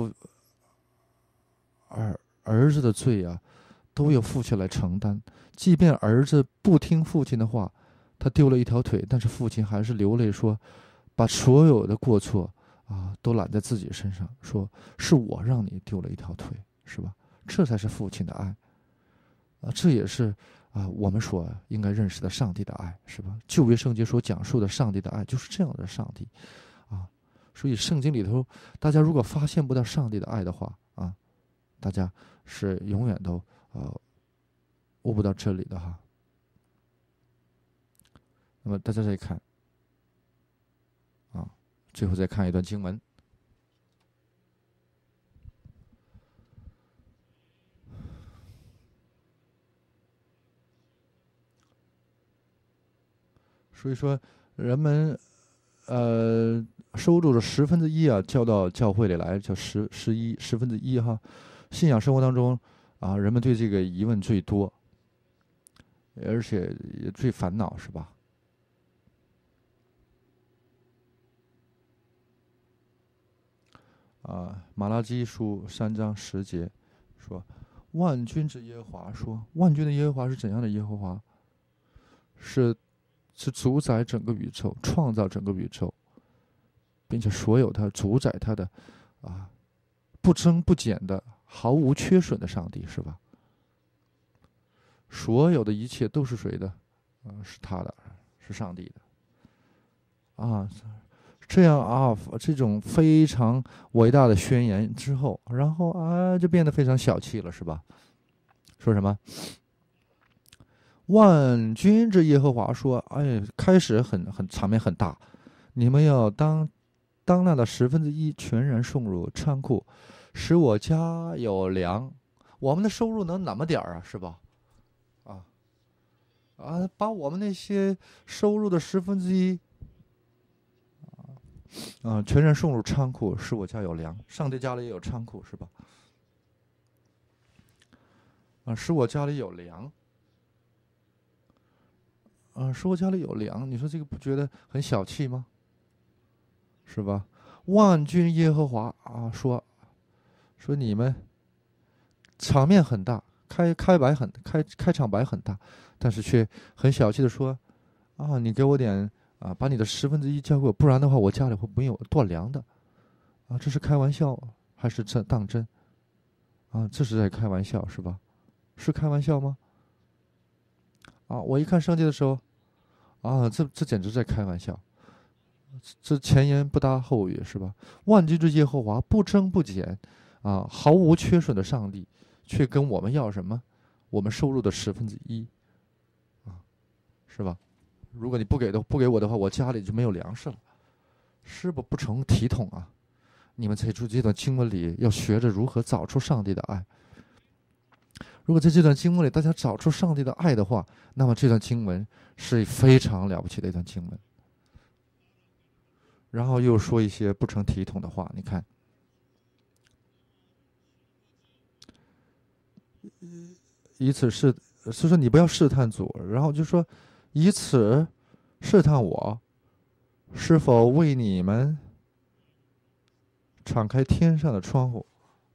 儿子的罪啊，都由父亲来承担。即便儿子不听父亲的话，他丢了一条腿，但是父亲还是流泪说，把所有的过错都揽在自己身上，说是我让你丢了一条腿，是吧？这才是父亲的爱这也是我们所应该认识的上帝的爱，是吧？旧约圣经所讲述的上帝的爱就是这样的上帝所以圣经里头，大家如果发现不到上帝的爱的话大家是永远都悟不到真理的哈。那么大家再看最后再看一段经文，所以说人们收入的1/10交到教会里来，叫1/10哈。信仰生活当中人们对这个疑问最多，而且也最烦恼，是吧？马拉基书3章10节说：“万军之耶和华说，万军的耶和华是怎样的耶和华？是主宰整个宇宙，创造整个宇宙，并且所有他主宰他的不增不减的，毫无缺损的上帝，是吧？所有的一切都是谁的？是他的，是上帝的这样这种非常伟大的宣言之后，然后就变得非常小气了，是吧？说什么？万军之耶和华说：“开始很场面很大，你们要当纳的1/10全然送入仓库，使我家有粮。”我们的收入能那么点儿是吧？把我们那些收入的1/10全然送入仓库，使我家有粮。上帝家里也有仓库，是吧？使我家里有粮。使我家里有粮，你说这个不觉得很小气吗？是吧？万军耶和华说你们场面很大，开场白很大，但是却很小气的说你给我点把你的1/10交给我，不然的话我家里会没有断粮的这是开玩笑还是当真这是在开玩笑，是吧？是开玩笑吗？我一看圣经的时候这简直在开玩笑，这前言不搭后语，是吧？万军之耶和华不增不减毫无缺损的上帝，却跟我们要什么？我们收入的1/10是吧？如果你不给我的话，我家里就没有粮食了，是不成体统你们在这段经文里要学着如何找出上帝的爱。如果在这段经文里大家找出上帝的爱的话，那么这段经文是非常了不起的一段经文。然后又说一些不成体统的话，你看，以此所以说你不要试探主，然后就说以此试探我，是否为你们敞开天上的窗户，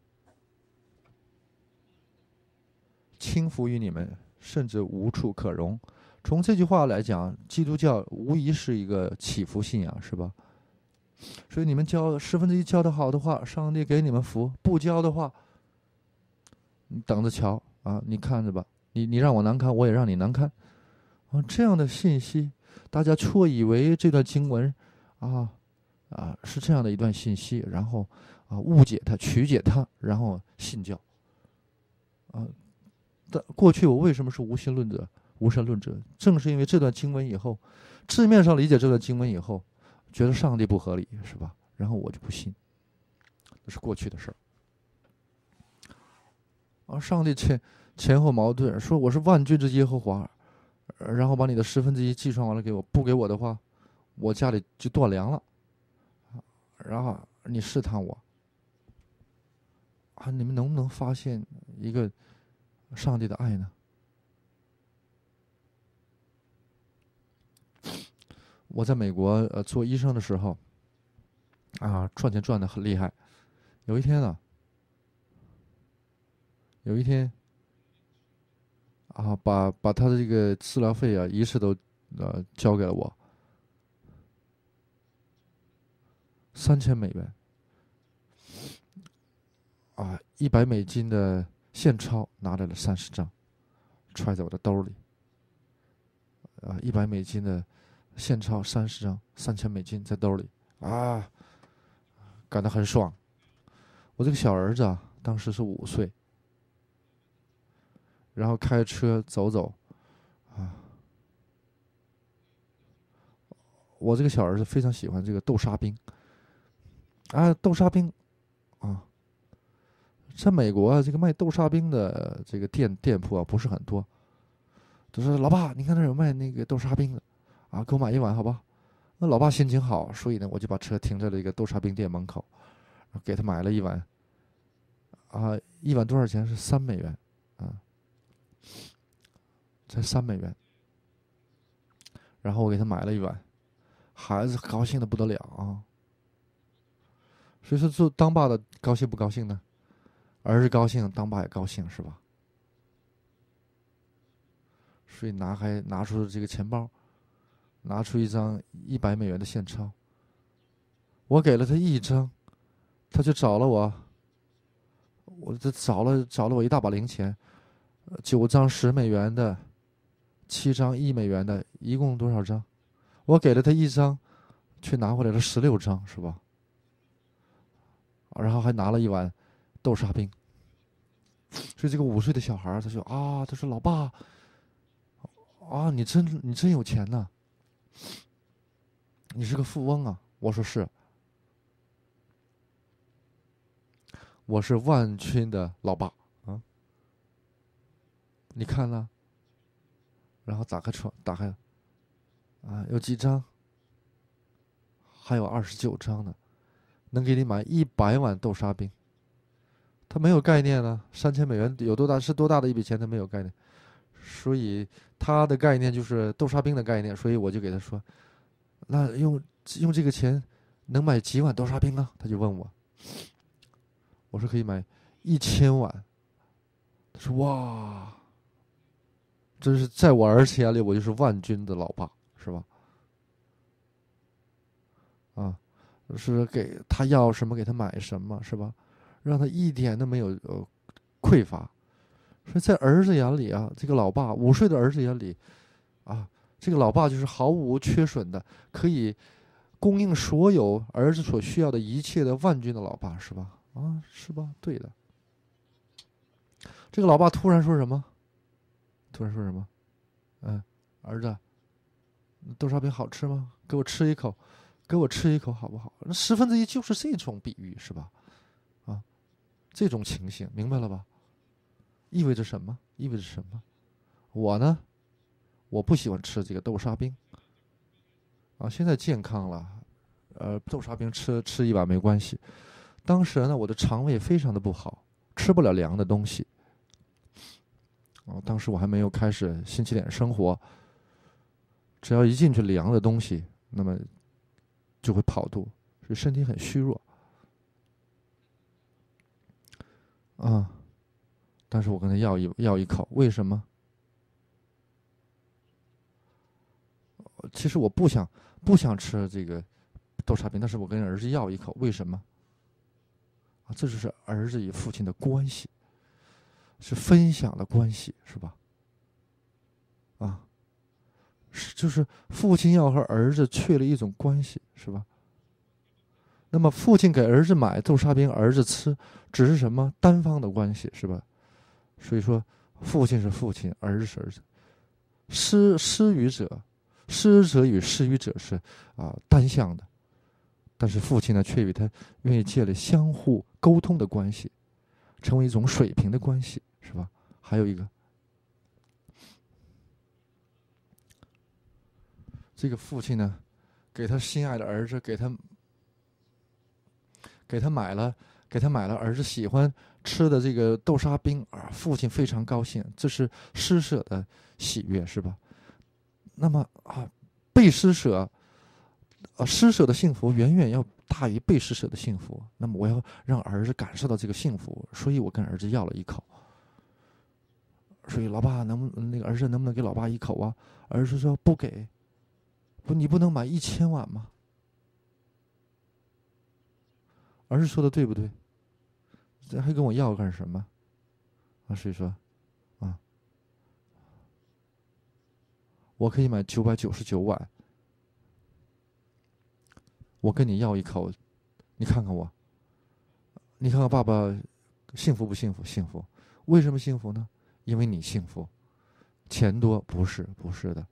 倾覆于你们，甚至无处可容。从这句话来讲，基督教无疑是一个祈福信仰，是吧？所以你们交1/10交的好的话，上帝给你们福；不交的话，你等着瞧你看着吧，你让我难堪，我也让你难堪这样的信息，大家错以为这段经文是这样的一段信息，然后误解它、曲解它，然后信教。 过去我为什么是无神论者？正是因为这段经文以后，字面上理解这段经文以后，觉得上帝不合理，是吧？然后我就不信，这是过去的事儿。上帝前后矛盾，说我是万军之耶和华，然后把你的1/10计算完了给我，不给我的话，我家里就断粮了。然后你试探我，你们能不能发现一个上帝的爱呢？我在美国做医生的时候，赚钱赚得很厉害。有一天把他的这个治疗费一次都交给了我$3000。$100的现钞拿来了30张，揣在我的兜里。$100的现钞30张，$3000在兜里感到很爽。我这个小儿子当时是5岁，然后开车走我这个小儿子非常喜欢这个豆沙冰豆沙冰在美国这个卖豆沙冰的这个店铺不是很多，就说老爸，你看那有卖那个豆沙冰的给我买一碗好吧？那老爸心情好，所以呢我就把车停在了一个豆沙冰店门口，给他买了一碗一碗多少钱？是$3才$3。然后我给他买了一碗，孩子高兴的不得了所以说做当爸的高兴不高兴呢？儿子高兴，当爸也高兴，是吧？所以拿出这个钱包，拿出一张$100的现钞，我给了他1张，他就找了我找了我一大把零钱，9张$10的，7张$1的，一共多少张？我给了他1张，却拿回来了16张，是吧？然后还拿了一碗豆沙冰。所以这个5岁的小孩他说他说老爸你真有钱呐，你是个富翁啊。我说是，我是万军的老爸你看呢？然后打开有几张？还有29张呢，能给你买100碗豆沙冰。他没有概念呢，$3000有多大？是多大的一笔钱？他没有概念，所以他的概念就是豆沙冰的概念。所以我就给他说，那用这个钱能买几碗豆沙冰啊？他就问我，我说可以买1000碗。他说哇，真是在我儿子眼里，我就是万军的老爸，是吧？是给他要什么给他买什么，是吧？让他一点都没有匮乏。所以在儿子眼里这个老爸5岁的儿子眼里这个老爸就是毫无缺损的，可以供应所有儿子所需要的一切的万军的老爸，是吧？是吧？对的。这个老爸突然说什么？儿子，豆沙饼好吃吗？给我吃一口，好不好？那1/10就是这种比喻，是吧？这种情形，明白了吧？意味着什么？我呢，我不喜欢吃这个豆沙冰现在健康了，豆沙冰吃一碗没关系。当时呢，我的肠胃非常的不好，吃不了凉的东西。当时我还没有开始新起点生活，只要一进去凉的东西，那么就会跑肚，所以身体很虚弱。但是我跟他要一口，为什么？其实我不想吃这个豆沙饼，但是我跟儿子要一口，为什么？这就是儿子与父亲的关系，是分享的关系，是吧？就是父亲要和儿子确立一种关系，是吧？那么父亲给儿子买豆沙饼，儿子吃，只是什么单方的关系，是吧？所以说， 父亲是父亲，儿子是儿子。施予者，施者与施予者是单向的，但是父亲呢，却与他愿意建立相互沟通的关系，成为一种水平的关系，是吧？还有一个，这个父亲呢，给他心爱的儿子，给他买了儿子喜欢吃的这个豆沙冰父亲非常高兴，这是施舍的喜悦，是吧？那么被施舍，施舍的幸福远远要大于被施舍的幸福。那么我要让儿子感受到这个幸福，所以我跟儿子要了一口。所以老爸那个儿子能不能给老爸一口啊？儿子说不给，你不能买1000碗吗？儿子说的对不对？这还跟我要干什么？所以说，我可以买999碗，我跟你要一口，你看看我，你看看爸爸幸福不幸福？幸福。为什么幸福呢？因为你幸福。钱多不是的。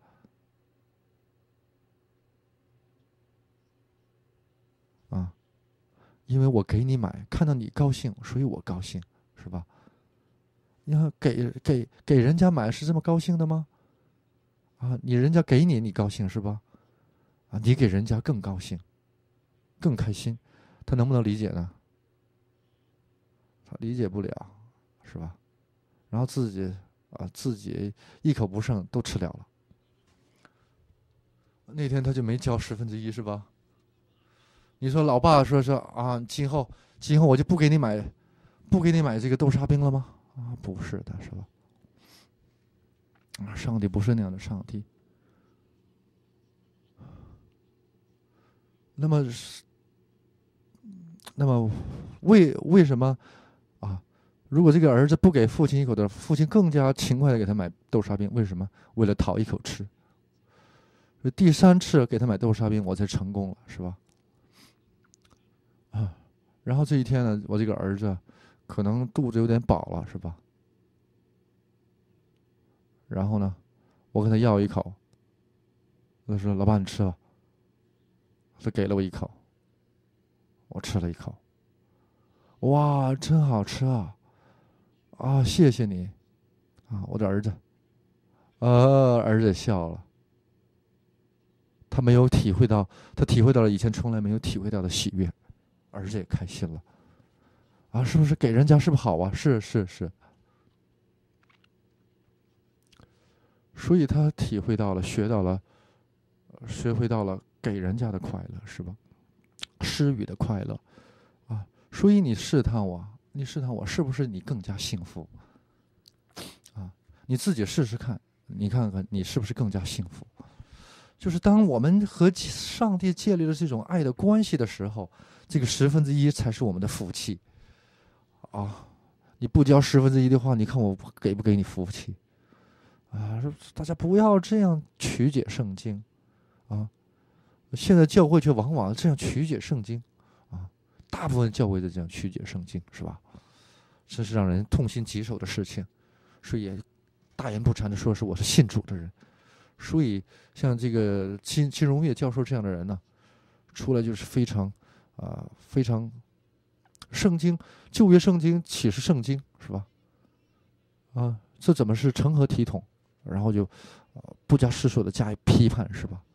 因为我给你买，看到你高兴，所以我高兴，是吧？你看给人家买是这么高兴的吗？人家给你高兴是吧？你给人家更高兴，更开心，他能不能理解呢？他理解不了，是吧？然后自己一口不剩都吃了了。那天他就没交1/10，是吧？你说老爸说今后我就不给你买这个豆沙冰了吗？不是的，是吧？上帝不是那样的上帝。那么为什么如果这个儿子不给父亲一口的，父亲更加勤快的给他买豆沙冰，为什么？为了讨一口吃。第3次给他买豆沙冰，我才成功了，是吧？然后这一天呢，我这个儿子可能肚子有点饱了，是吧？然后呢，我跟他要一口，他说：“老爸，你吃吧。”他给了我一口，我吃了一口，哇，真好吃啊！谢谢你，我的儿子，儿子也笑了，他体会到了以前从来没有体会到的喜悦，儿子也开心了，是不是给人家是不是好啊？是，所以他体会到了，学会到了给人家的快乐，是吧？施予的快乐，所以你试探我，是不是你更加幸福？你自己试试看，你看看你是不是更加幸福？就是当我们和上帝建立了这种爱的关系的时候，这个1/10才是我们的福气。你不交1/10的话，你看我给不给你福气？大家不要这样曲解圣经，现在教会却往往这样曲解圣经，大部分教会都这样曲解圣经，是吧？这是让人痛心疾首的事情，所以也大言不惭的说是我是信主的人。所以像这个金荣月教授这样的人呢，出来就是非常圣经旧约圣经启示圣经，是吧？这怎么是成何体统？然后就不加思索的加以批判，是吧？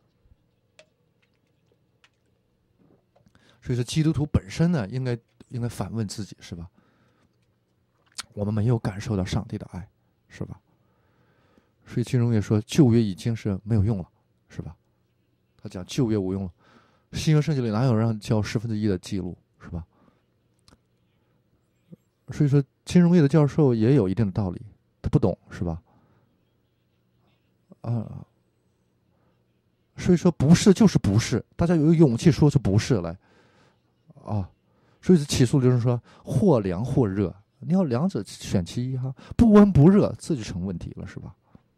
所以说基督徒本身呢，应该反问自己，是吧？我们没有感受到上帝的爱，是吧？所以金荣也说旧约已经是没有用了，是吧？他讲旧约无用了，新约圣经里哪有让交1/10的记录，是吧？所以说金荣业的教授也有一定的道理，他不懂，是吧？所以说不是就是不是，大家有勇气说出不是来，所以起诉就是说或凉或热，你要两者选其一不温不热，这就成问题了，是吧？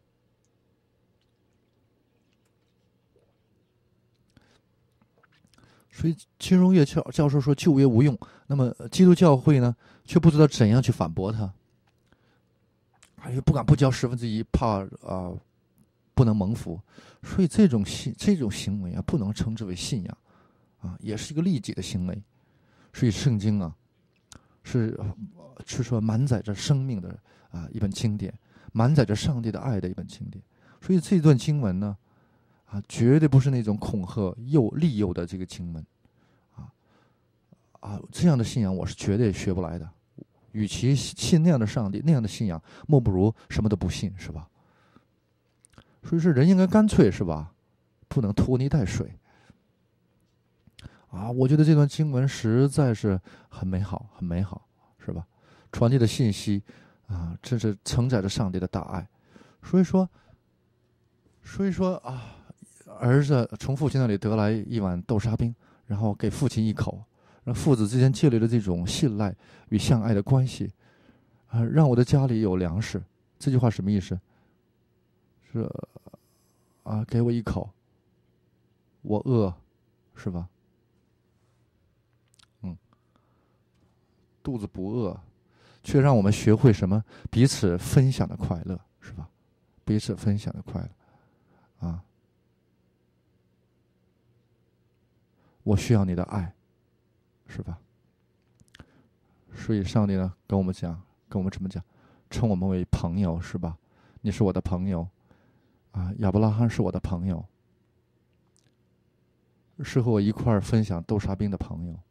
所以金荣业教授说旧约无用，那么基督教会呢，却不知道怎样去反驳他。 也不敢不交1/10，怕不能蒙福，所以这种行为不能称之为信仰也是一个利己的行为。所以圣经是说满载着生命的一本经典，满载着上帝的爱的一本经典。所以这段经文呢绝对不是那种恐吓利诱的这个经文这样的信仰我是绝对学不来的。与其信那样的上帝，那样的信仰，莫不如什么都不信，是吧？所以说人应该干脆，是吧？不能拖泥带水我觉得这段经文实在是很美好，很美好，是吧？传递的信息真是承载着上帝的大爱。所以说儿子从父亲那里得来一碗豆沙冰，然后给父亲一口，让父子之间建立了这种信赖与相爱的关系让我的家里有粮食。这句话什么意思？是给我一口，我饿，是吧？肚子不饿，却让我们学会什么？彼此分享的快乐，是吧？彼此分享的快乐我需要你的爱，是吧？所以上帝呢跟我们怎么讲？称我们为朋友，是吧？你是我的朋友亚伯拉罕是我的朋友，是和我一块分享豆沙冰的朋友。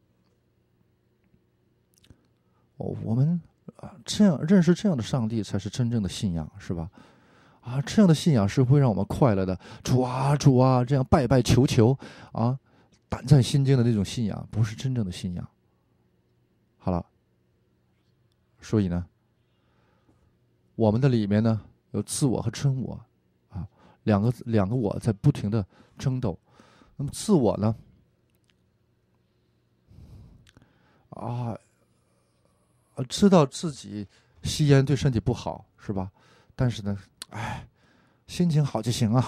我们这样认识这样的上帝才是真正的信仰，是吧？这样的信仰是会让我们快乐的。主啊，这样拜拜求求胆战心惊的那种信仰，不是真正的信仰。好了，所以呢，我们的里面呢有自我和真我两个我在不停的争斗。那么自我呢知道自己吸烟对身体不好，是吧？但是呢心情好就行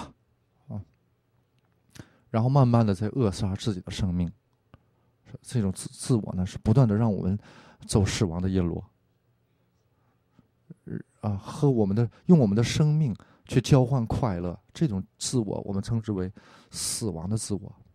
然后慢慢的在扼杀自己的生命。这种自我呢是不断的让我们走死亡的阴路用我们的生命去交换快乐。这种自我我们称之为死亡的自我。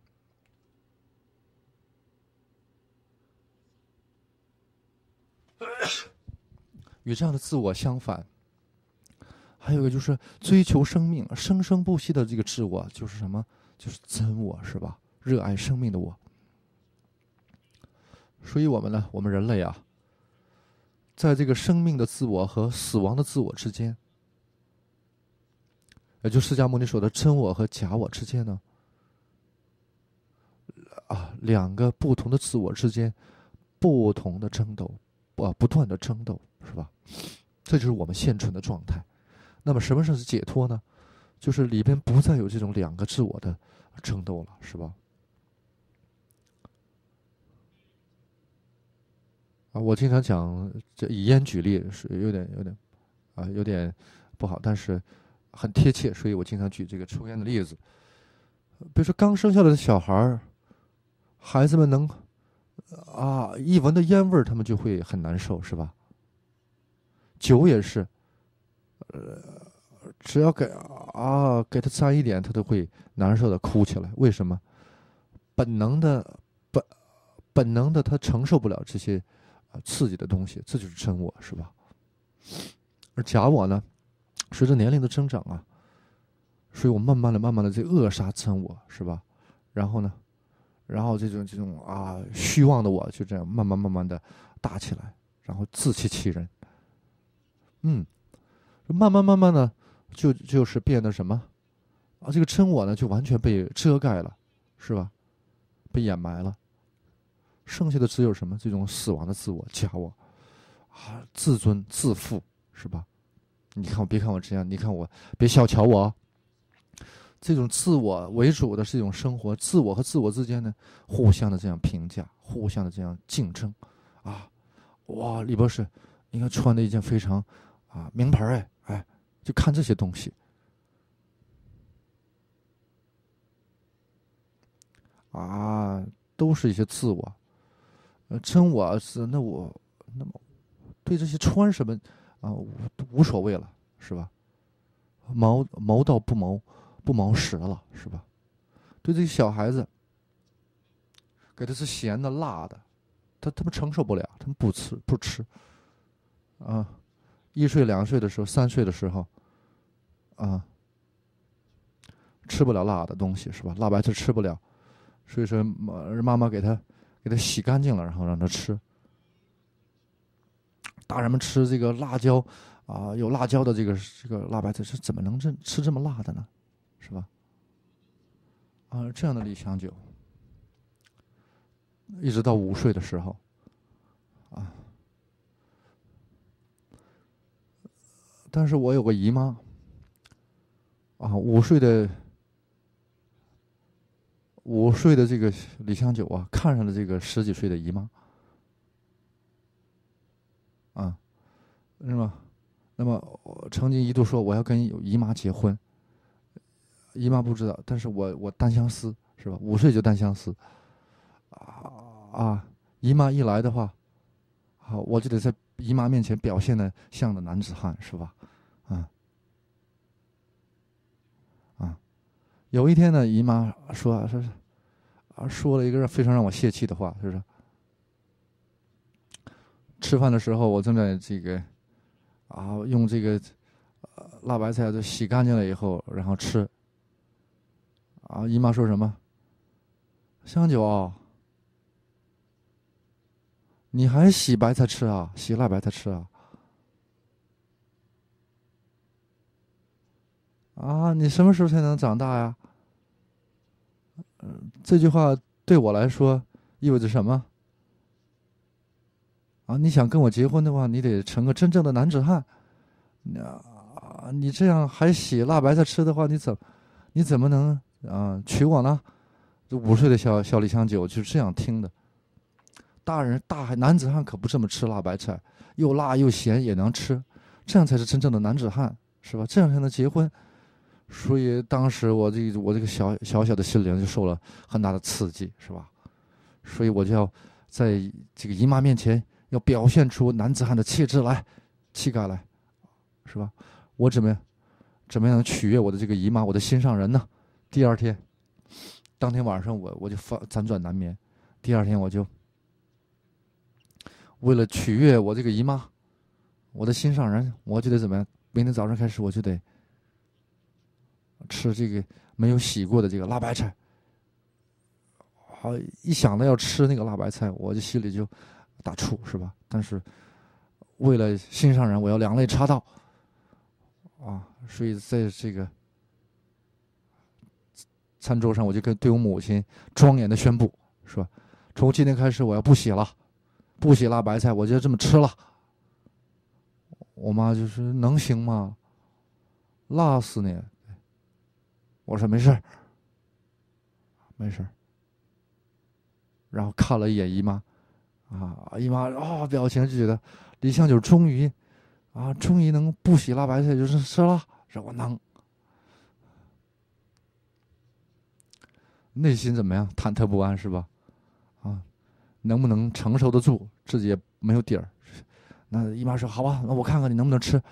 与这样的自我相反，还有一个就是追求生命生生不息的这个自我，就是什么？就是真我，是吧？热爱生命的我。所以我们人类在这个生命的自我和死亡的自我之间，也就释迦牟尼说的真我和假我之间呢两个不同的自我之间不同的争斗不断的争斗，是吧？这就是我们现存的状态。那么什么是解脱呢？就是里边不再有这种两个自我的争斗了，是吧？我经常讲这以烟举例是有点不好，但是很贴切，所以我经常举这个抽烟的例子。比如说刚生下来的小孩子们能一闻到烟味儿，他们就会很难受，是吧？酒也是，只要给他沾一点，他都会难受的哭起来。为什么？本能的他承受不了这些刺激的东西，这就是真我，是吧？而假我呢，随着年龄的增长所以我慢慢的在扼杀真我，是吧？然后这种虚妄的我就这样慢慢的大起来，然后自欺欺人。慢慢的就是变得什么这个真我呢就完全被遮盖了，是吧？被掩埋了，剩下的只有什么？这种死亡的自我、假我自尊自负，是吧？你看我，别看我这样，你看我，别小瞧我。这种自我为主的是一种生活，自我和自我之间呢，互相的这样评价，互相的这样竞争李博士应该穿的一件非常名牌就看这些东西都是一些自我。真我是那么对这些穿什么都无所谓了， 是吧？毛到不毛实了，是吧？对这个小孩子，给他是咸的、辣的，他们承受不了，他们不吃啊。1岁、2岁的时候、3岁的时候，啊，吃不了辣的东西，是吧？辣白菜吃不了，所以说妈妈给他洗干净了，然后让他吃。大人们吃这个辣椒啊，有辣椒的这个辣白菜是怎么能吃这么辣的呢？是吧？啊，这样的李香九，一直到5岁的时候，啊，但是我有个姨妈，啊5岁的这个李香九啊，看上了这个10几岁的姨妈，啊，是吧？那么我曾经一度说我要跟姨妈结婚，姨妈不知道，但是我单相思，是吧？5岁就单相思，姨妈一来的话，好，我就得在姨妈面前表现的像个男子汉，是吧？啊啊，有一天呢，姨妈说了一个非常让我泄气的话，就是吃饭的时候，我正在这个用这个辣白菜都洗干净了以后，然后吃。姨妈说什么？香九，你还洗白菜吃啊？洗辣白菜吃啊？你什么时候才能长大呀？这句话对我来说意味着什么？你想跟我结婚的话，你得成个真正的男子汉。你这样还洗辣白菜吃的话，你怎么能娶我呢？这5岁的小李香九就是这样听的。大男子汉可不这么吃辣白菜，又辣又咸也能吃，这样才是真正的男子汉，是吧？这样才能结婚。所以当时我这个小的心灵就受了很大的刺激，是吧？所以我就要在这个姨妈面前要表现出男子汉的气概来，是吧？我怎么样取悦我的这个姨妈，我的心上人呢？第二天，当天晚上我就辗转难眠。第二天我就为了取悦我这个姨妈，我的心上人，我就得怎么样？明天早上开始我就得吃这个没有洗过的这个辣白菜。一想到要吃那个辣白菜，我就心里就打怵，是吧？但是为了心上人，我要两肋插刀所以在这个餐桌上，我就对我母亲庄严的宣布，是吧？从今天开始，我要不洗了，不洗辣白菜，我就这么吃了。我妈就说：“能行吗？辣死你！”我说：“没事没事。”然后看了一眼姨妈，姨妈表情就觉得李香九终于能不洗辣白菜就是吃了，说我能。内心怎么样？忐忑不安是吧？能不能承受得住？自己也没有底儿。那姨妈说：“好吧，那我看看你能不能吃。”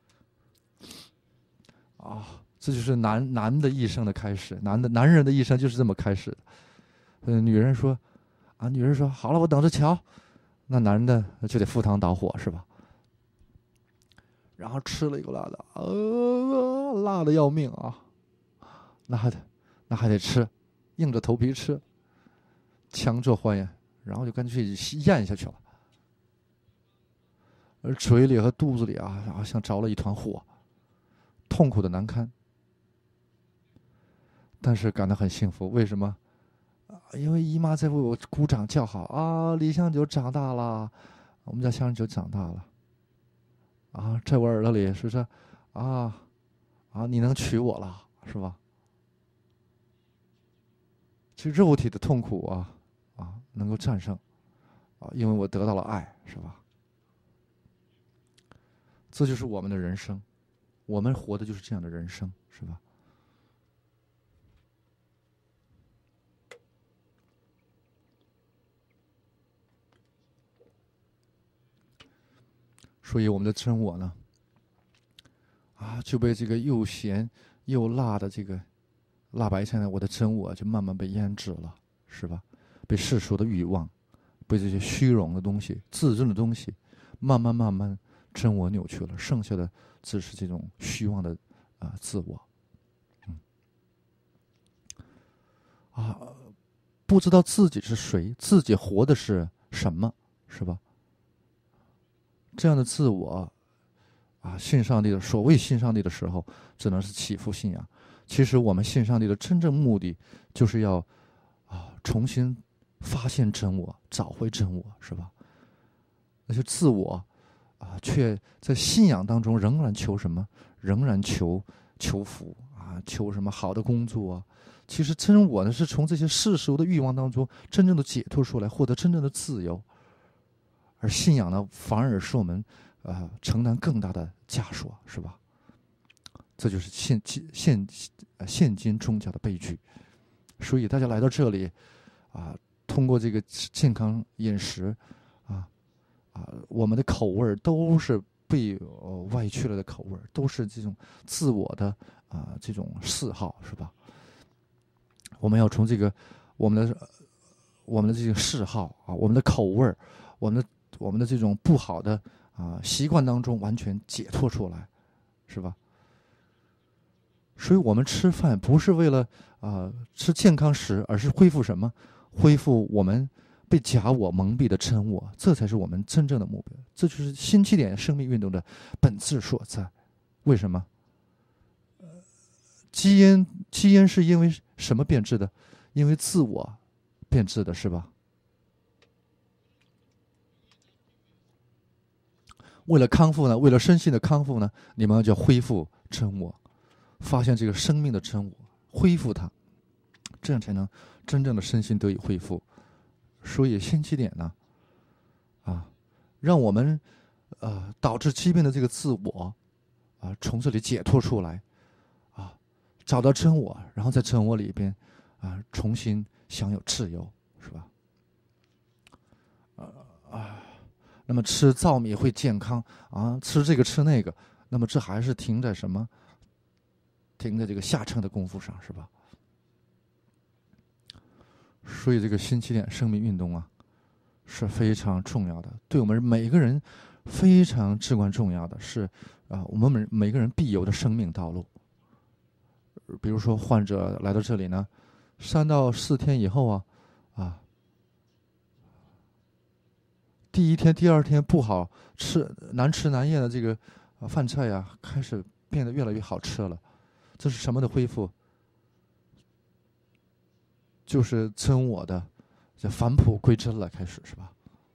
这就是男的一生的开始，男人的一生就是这么开始的。女人说：“好了，我等着瞧。”那男的就得赴汤蹈火是吧？然后吃了一个辣的，辣的要命啊！那还得吃，硬着头皮吃，强作欢颜，然后就干脆咽下去了。而嘴里和肚子里像着了一团火，痛苦的难堪。但是感到很幸福，为什么？因为姨妈在为我鼓掌叫好李香九长大了，我们家香九长大了。在我耳朵里是说你能娶我了，是吧？其实肉体的痛苦能够战胜因为我得到了爱，是吧？这就是我们的人生，我们活的就是这样的人生，是吧？所以我们的真我呢， 就被这个又咸又辣的这个辣白菜呢，我的真我就慢慢被腌制了，是吧？被世俗的欲望，被这些虚荣的东西、自尊的东西，慢慢真我扭曲了，剩下的只是这种虚妄的自我。不知道自己是谁，自己活的是什么，是吧？这样的自我信上帝的，所谓信上帝的时候，只能是起伏信仰。其实我们信上帝的真正目的，就是要重新发现真我，找回真我，是吧？那些自我却在信仰当中仍然求什么？仍然求福求什么好的工作其实真我呢，是从这些世俗的欲望当中真正的解脱出来，获得真正的自由。而信仰呢，反而是我们承担更大的枷锁，是吧？这就是现今宗教的悲剧。所以大家来到这里通过这个健康饮食我们的口味都是被歪曲了的口味，都是这种自我的这种嗜好，是吧？我们要从这个我们的这个嗜好我们的口味我们的这种不好的习惯当中完全解脱出来，是吧？所以我们吃饭不是为了吃健康食，而是恢复什么？恢复我们被假我蒙蔽的真我，这才是我们真正的目标。这就是新起点生命运动的本质所在。为什么？基因是因为什么变质的？因为自我变质的，是吧？为了康复呢，为了身心的康复呢，你们就要恢复真我，发现这个生命的真我，恢复它，这样才能真正的身心得以恢复。所以新起点呢让我们导致疾病的这个自我从这里解脱出来找到真我，然后在真我里边重新享有自由，是吧？那么吃糙米会健康吃这个吃那个，那么这还是停在什么？停在这个下乘的功夫上，是吧？所以这个新起点生命运动是非常重要的，对我们每个人非常至关重要的，是我们每个人必由的生命道路。比如说患者来到这里呢，3到4天以后第1天、第2天不好吃、难吃难咽的这个饭菜开始变得越来越好吃了。这是什么的恢复？就是真我的这返璞归真了，开始，是吧？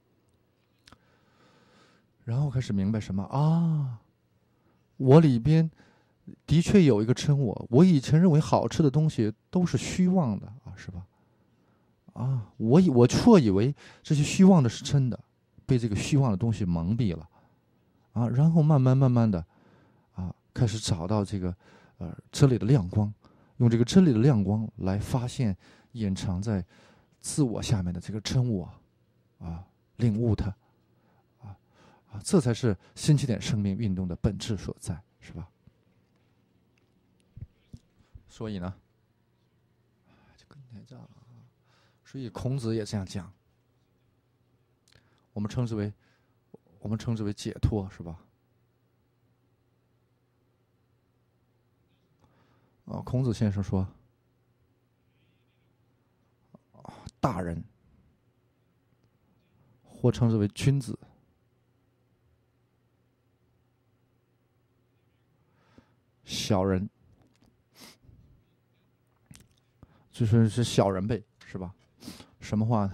然后开始明白什么我里边的确有一个真我，我以前认为好吃的东西都是虚妄的是吧？我错以为这些虚妄的是真的，被这个虚妄的东西蒙蔽了然后慢慢的开始找到这个真理的亮光，用这个真理的亮光来发现隐藏在自我下面的这个真我领悟它这才是新起点生命运动的本质所在，是吧？所以呢所以孔子也这样讲，我们称之为解脱，是吧？孔子先生说大人或称之为君子，小人就是小人呗，是吧？什么话呢？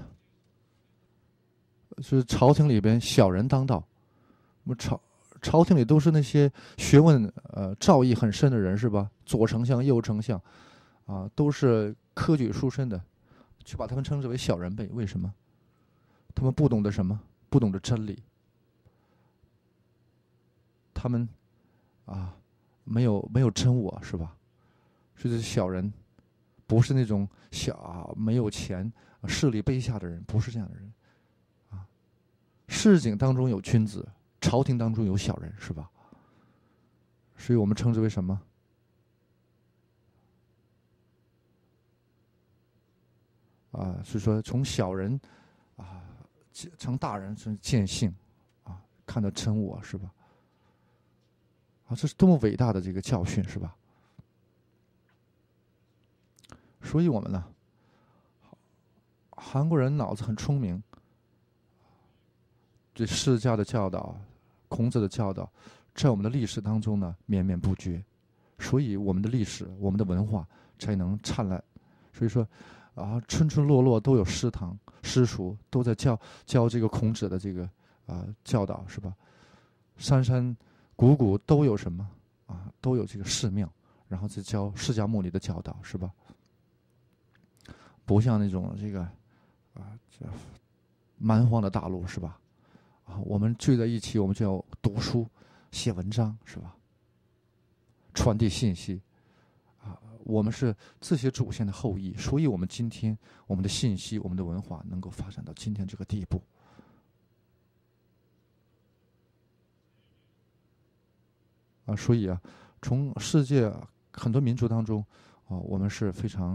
是朝廷里边小人当道，朝廷里都是那些学问造诣很深的人，是吧？左丞相、右丞相都是科举出身的，就把他们称之为小人辈。为什么？他们不懂得什么？不懂得真理。他们没有真我，是吧？所以这小人不是那种没有钱、势力卑下的人，不是这样的人市井当中有君子，朝廷当中有小人，是吧？ 所以我们称之为什么？所以说从小人成大人，是见性看到真我，是吧？这是多么伟大的这个教训，是吧？所以我们呢，韩国人脑子很聪明，对释迦的教导、孔子的教导，在我们的历史当中呢绵绵不绝，所以我们的历史、我们的文化才能灿烂。所以说村村落落都有师堂、师塾，都在教这个孔子的这个教导，是吧？山山谷谷都有什么都有这个寺庙，然后再教释迦牟尼的教导，是吧？不像那种这个这蛮荒的大陆，是吧？我们聚在一起，我们就要读书、写文章，是吧？传递信息我们是这些祖先的后裔，所以我们今天我们的信息、我们的文化能够发展到今天这个地步。所以从世界很多民族当中我们是非常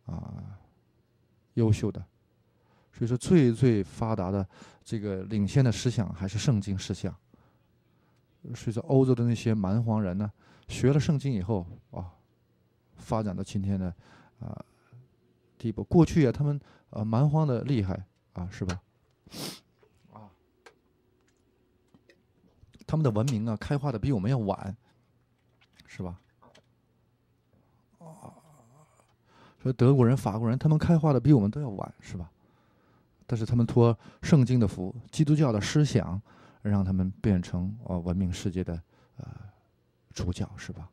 优秀的。所以说最发达的这个领先的思想还是圣经思想。所以说欧洲的那些蛮荒人呢，学了圣经以后发展到今天的地步。过去他们蛮荒的厉害是吧？他们的文明开化的比我们要晚，是吧？所以德国人、法国人他们开化的比我们都要晚，是吧？但是他们托圣经的福、基督教的思想，让他们变成文明世界的主角，是吧？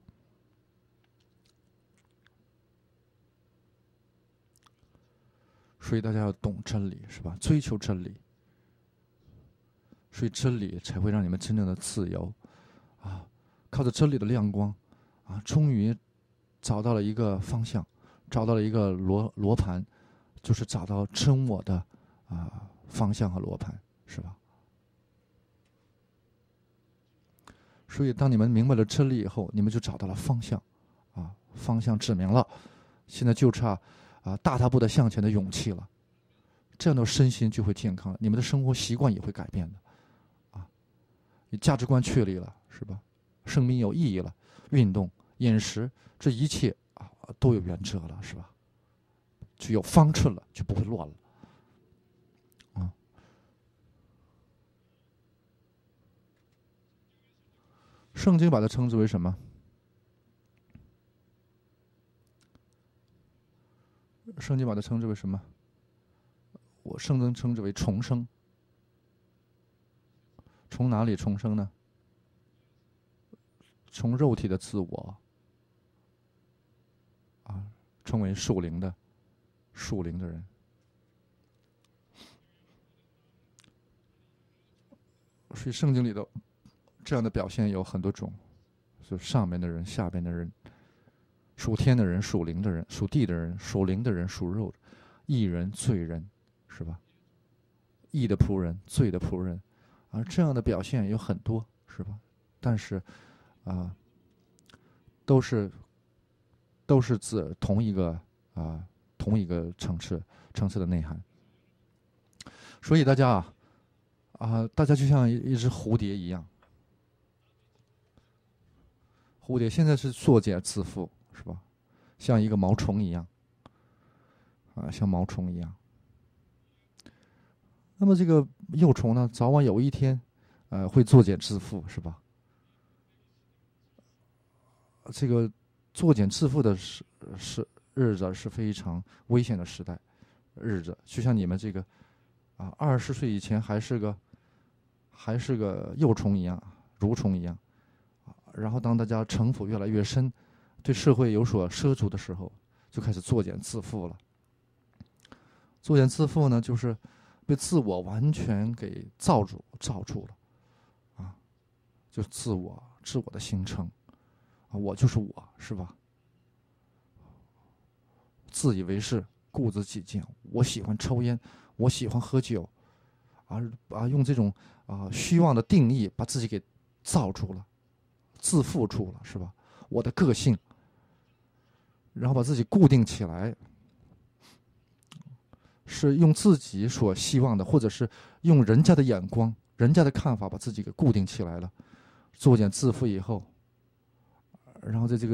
所以大家要懂真理，是吧？追求真理，所以真理才会让你们真正的自由靠着真理的亮光终于找到了一个方向，找到了一个罗盘，就是找到真我的方向和罗盘，是吧？所以当你们明白了真理以后，你们就找到了方向方向指明了，现在就差大踏步的向前的勇气了。这样的身心就会健康了，你们的生活习惯也会改变的你价值观确立了，是吧？生命有意义了，运动、饮食，这一切都有原则了，是吧？就有方寸了，就不会乱了圣经把它称之为什么？圣经把它称之为什么？圣经称之为重生。从哪里重生呢？从肉体的自我成为属灵的人。所以圣经里的这样的表现有很多种，就上面的人、下边的人，属天的人、属灵的人、属地的人、属灵的人、属肉的，义人、罪人，是吧？义的仆人、罪的仆人这样的表现有很多，是吧？但是都是指同一个层次的内涵。所以大家大家就像一只蝴蝶一样，蝴蝶现在是作茧自缚，是吧？像一个毛虫一样像毛虫一样。那么这个幼虫呢，早晚有一天会作茧自缚，是吧？这个作茧自缚的日子是非常危险的时代日子，就像你们这个20岁以前还是个幼虫一样、蠕虫一样然后当大家城府越来越深，对社会有所涉足的时候，就开始作茧自缚了。作茧自缚呢，就是被自我完全给罩住了就自我的形成我就是我，是吧？自以为是，固执己见，我喜欢抽烟，我喜欢喝酒用这种虚妄的定义把自己给罩住了， 自负住了，是吧？我的个性，然后把自己固定起来，是用自己所希望的，或者是用人家的眼光、人家的看法把自己给固定起来了，作茧自缚以后，然后在这个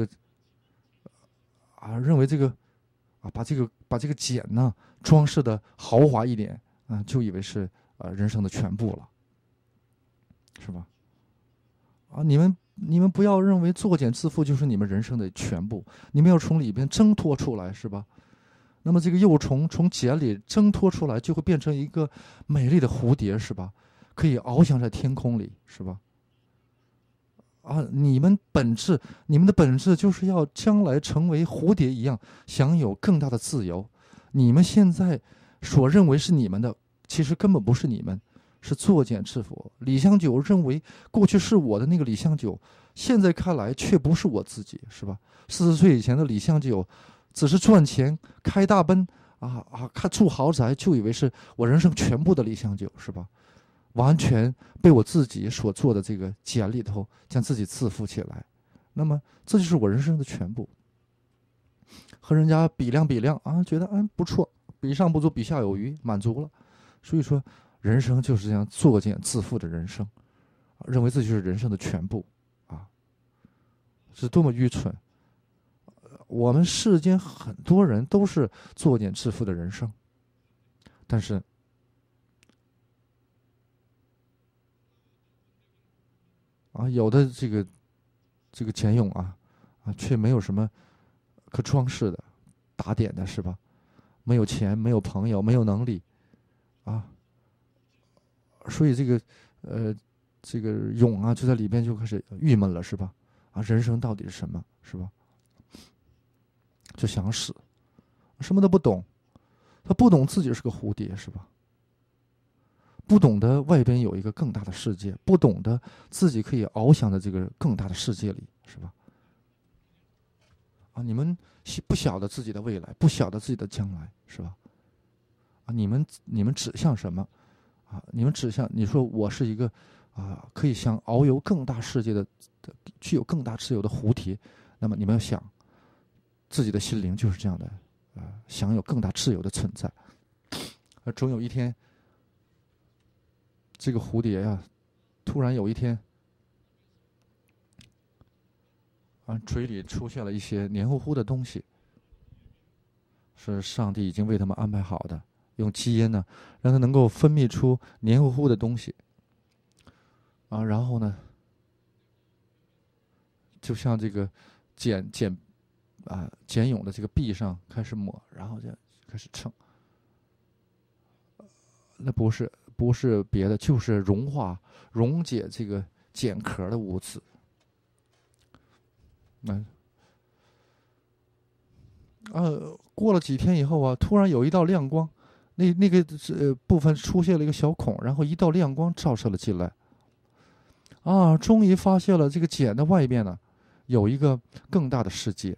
认为这个把这个茧呢装饰的豪华一点就以为是人生的全部了，是吧？你们不要认为作茧自缚就是你们人生的全部，你们要从里边挣脱出来，是吧？那么这个幼虫从茧里挣脱出来，就会变成一个美丽的蝴蝶，是吧？可以翱翔在天空里，是吧？你们的本质就是要将来成为蝴蝶一样，享有更大的自由。你们现在所认为是你们的，其实根本不是你们，是作茧自缚。李香九认为过去是我的那个李香九，现在看来却不是我自己，是吧？40岁以前的李香九，只是赚钱、开大奔看住豪宅，就以为是我人生全部的李香九，是吧？完全被我自己所做的这个茧里头将自己自负起来，那么这就是我人生的全部。和人家比量觉得不错，比上不足，比下有余，满足了。所以说，人生就是这样作茧自缚的人生，认为自己是人生的全部是多么愚蠢！我们世间很多人都是作茧自缚的人生，但是有的这个茧蛹却没有什么可装饰的、打点的，是吧？没有钱，没有朋友，没有能力所以这个蛹就在里边就开始郁闷了，是吧？人生到底是什么，是吧？就想死，什么都不懂，他不懂自己是个蝴蝶，是吧？不懂得外边有一个更大的世界，不懂得自己可以翱翔在这个更大的世界里，是吧？你们不晓得自己的未来，不晓得自己的将来，是吧？你们指向什么？你们指向你说我是一个可以想遨游更大世界的具有更大自由的蝴蝶，那么你们要想自己的心灵就是这样的享有更大自由的存在。总有一天，这个蝴蝶突然有一天嘴里出现了一些黏糊糊的东西，是上帝已经为他们安排好的，用基因呢让它能够分泌出黏糊糊的东西然后呢就像这个茧蛹的这个壁上开始抹，然后就开始称，那不是别的，就是溶解这个茧壳的物质。过了几天以后突然有一道亮光，那个部分出现了一个小孔，然后一道亮光照射了进来。终于发现了这个茧的外面呢，有一个更大的世界。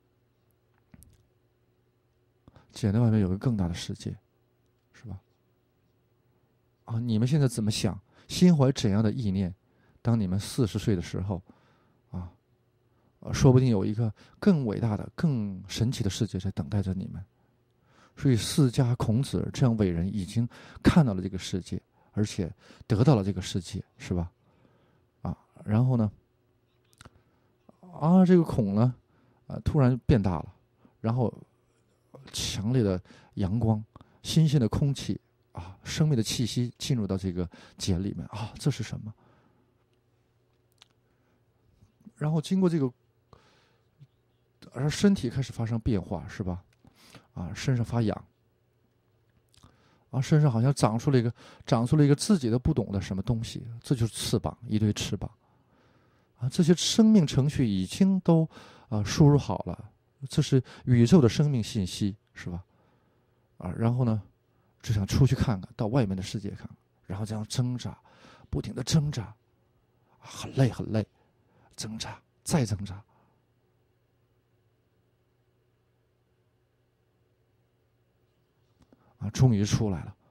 茧的外面有一个更大的世界，是吧？你们现在怎么想？心怀怎样的意念？当你们40岁的时候，说不定有一个更伟大的、更神奇的世界在等待着你们。所以释迦孔子这样伟人已经看到了这个世界，而且得到了这个世界，是吧？然后呢，这个孔呢，突然变大了，然后强烈的阳光、新鲜的空气生命的气息进入到这个茧里面这是什么？然后经过这个，身体开始发生变化，是吧？身上发痒，身上好像长出了一个自己都不懂的什么东西，这就是翅膀，一对翅膀。这些生命程序已经都输入好了，这是宇宙的生命信息，是吧？然后呢，只想出去看看，到外面的世界看看，然后这样挣扎，不停的挣扎，很累很累，挣扎再挣扎，终于出来了。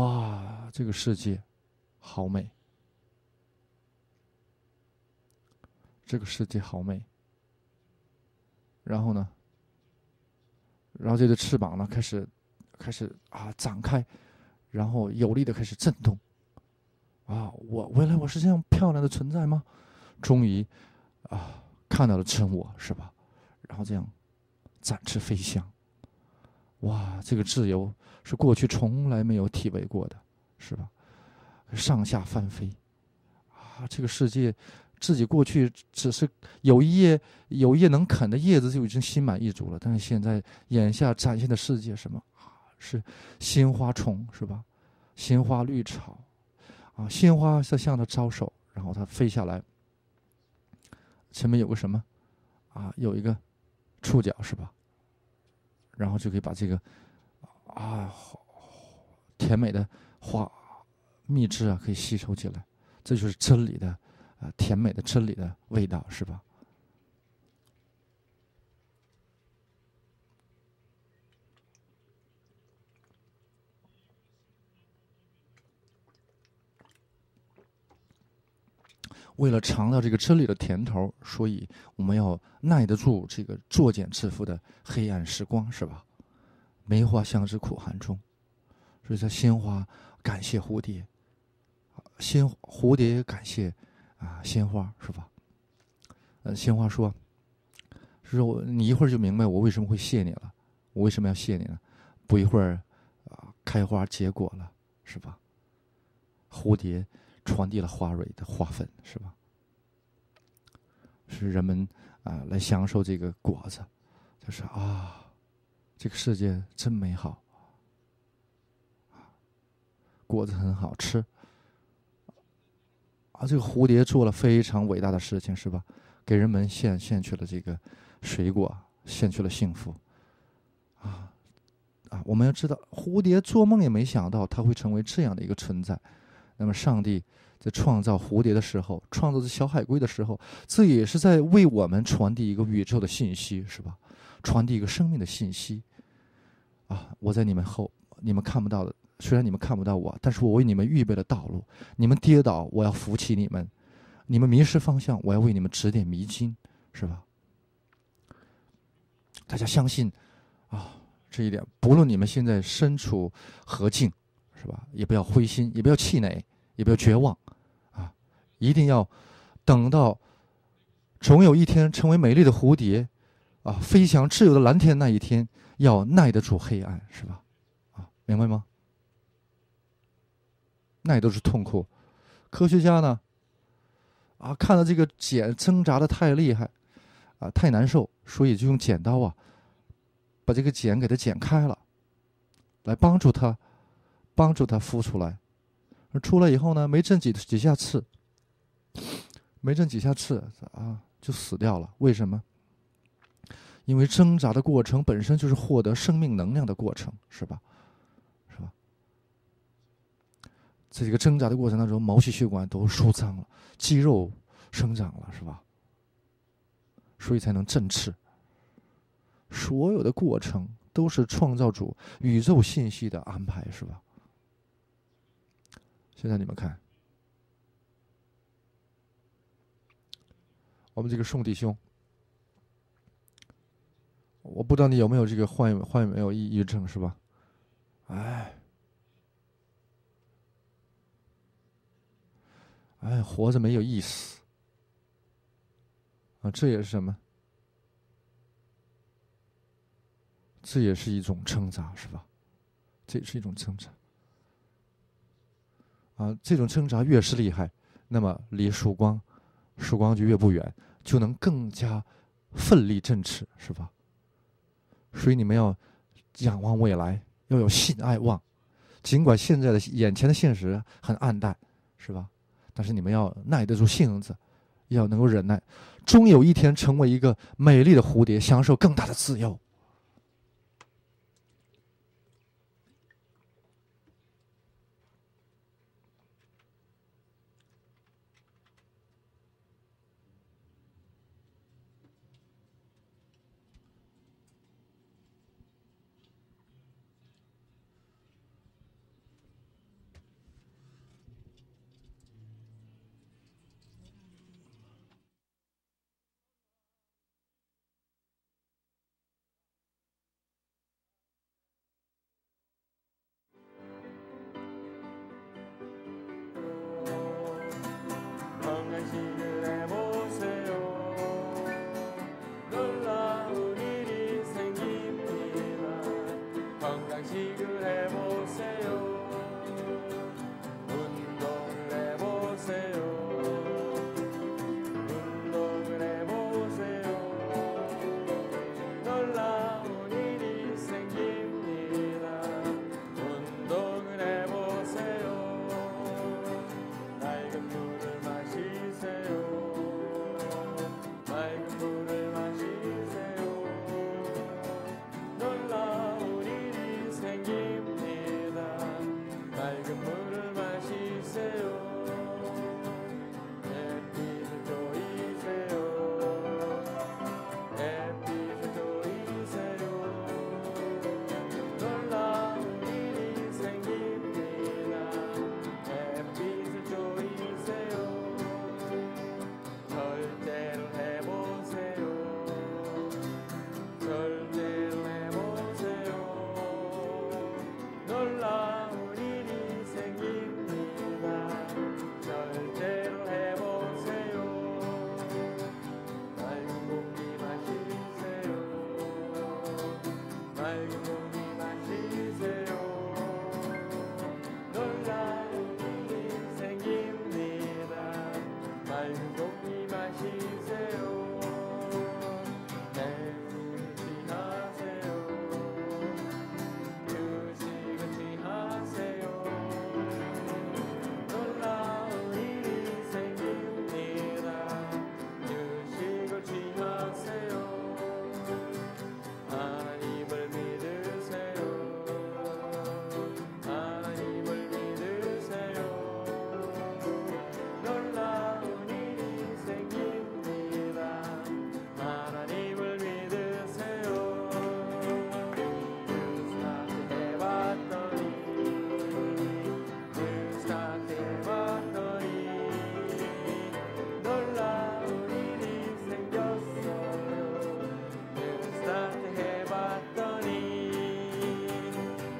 哇，这个世界好美！ 这个世界好美。然后呢，然后这对翅膀呢开始展开，然后有力的开始震动。原来我是这样漂亮的存在吗？终于看到了真我，是吧？然后这样展翅飞翔。哇，这个自由是过去从来没有体会过的，是吧？上下翻飞这个世界自己过去只是有一叶能啃的叶子就已经心满意足了，但是现在眼下展现的世界什么是心花虫，是吧？心花绿草心花在向它招手，然后它飞下来，前面有个什么有一个触角，是吧？然后就可以把这个甜美的花蜜汁可以吸收进来，这就是真理的甜美的真理的味道，是吧？为了尝到这个真理的甜头，所以我们要耐得住这个作茧自缚的黑暗时光，是吧？梅花香知苦寒中，所以说鲜花感谢蝴蝶，蝴蝶感谢鲜花，是吧？鲜花说你一会儿就明白我为什么会谢你了，我为什么要谢你呢？不一会儿开花结果了，是吧？蝴蝶传递了花蕊的花粉，是吧？是人们来享受这个果子，就是这个世界真美好，果子很好吃这个蝴蝶做了非常伟大的事情，是吧？给人们献去了这个水果，献去了幸福我们要知道，蝴蝶做梦也没想到它会成为这样的一个存在。那么上帝在创造蝴蝶的时候，创造这小海龟的时候，这也是在为我们传递一个宇宙的信息，是吧？传递一个生命的信息我在你们后，你们看不到的，虽然你们看不到我，但是我为你们预备了道路。你们跌倒，我要扶起你们；你们迷失方向，我要为你们指点迷津，是吧？大家相信这一点，不论你们现在身处何境，是吧？也不要灰心，也不要气馁，也不要绝望一定要等到总有一天成为美丽的蝴蝶飞翔自由的蓝天那一天，要耐得住黑暗，是吧？明白吗？耐得住痛苦。科学家呢看到这个茧挣扎的太厉害太难受，所以就用剪刀把这个茧给它剪开了，来帮助它孵出来。出来以后呢，没震几下刺就死掉了。为什么？因为挣扎的过程本身就是获得生命能量的过程，是吧？在这个挣扎的过程当中，毛细血管都舒张了，肌肉生长了，是吧？所以才能振翅。所有的过程都是创造主宇宙信息的安排，是吧？现在你们看，我们这个宋弟兄，我不知道你有没有这个患没有抑郁症，是吧？活着没有意思这也是什么？这也是一种挣扎，是吧？这也是一种挣扎这种挣扎越是厉害，那么离曙光就越不远，就能更加奋力振翅，是吧？所以你们要仰望未来，要有信爱望。尽管现在的眼前的现实很暗淡，是吧？但是你们要耐得住性子，要能够忍耐，终有一天成为一个美丽的蝴蝶，享受更大的自由。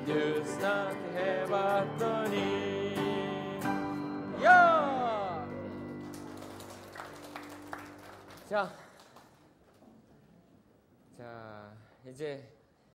뉴스타트 해봤더니 야! 자 이제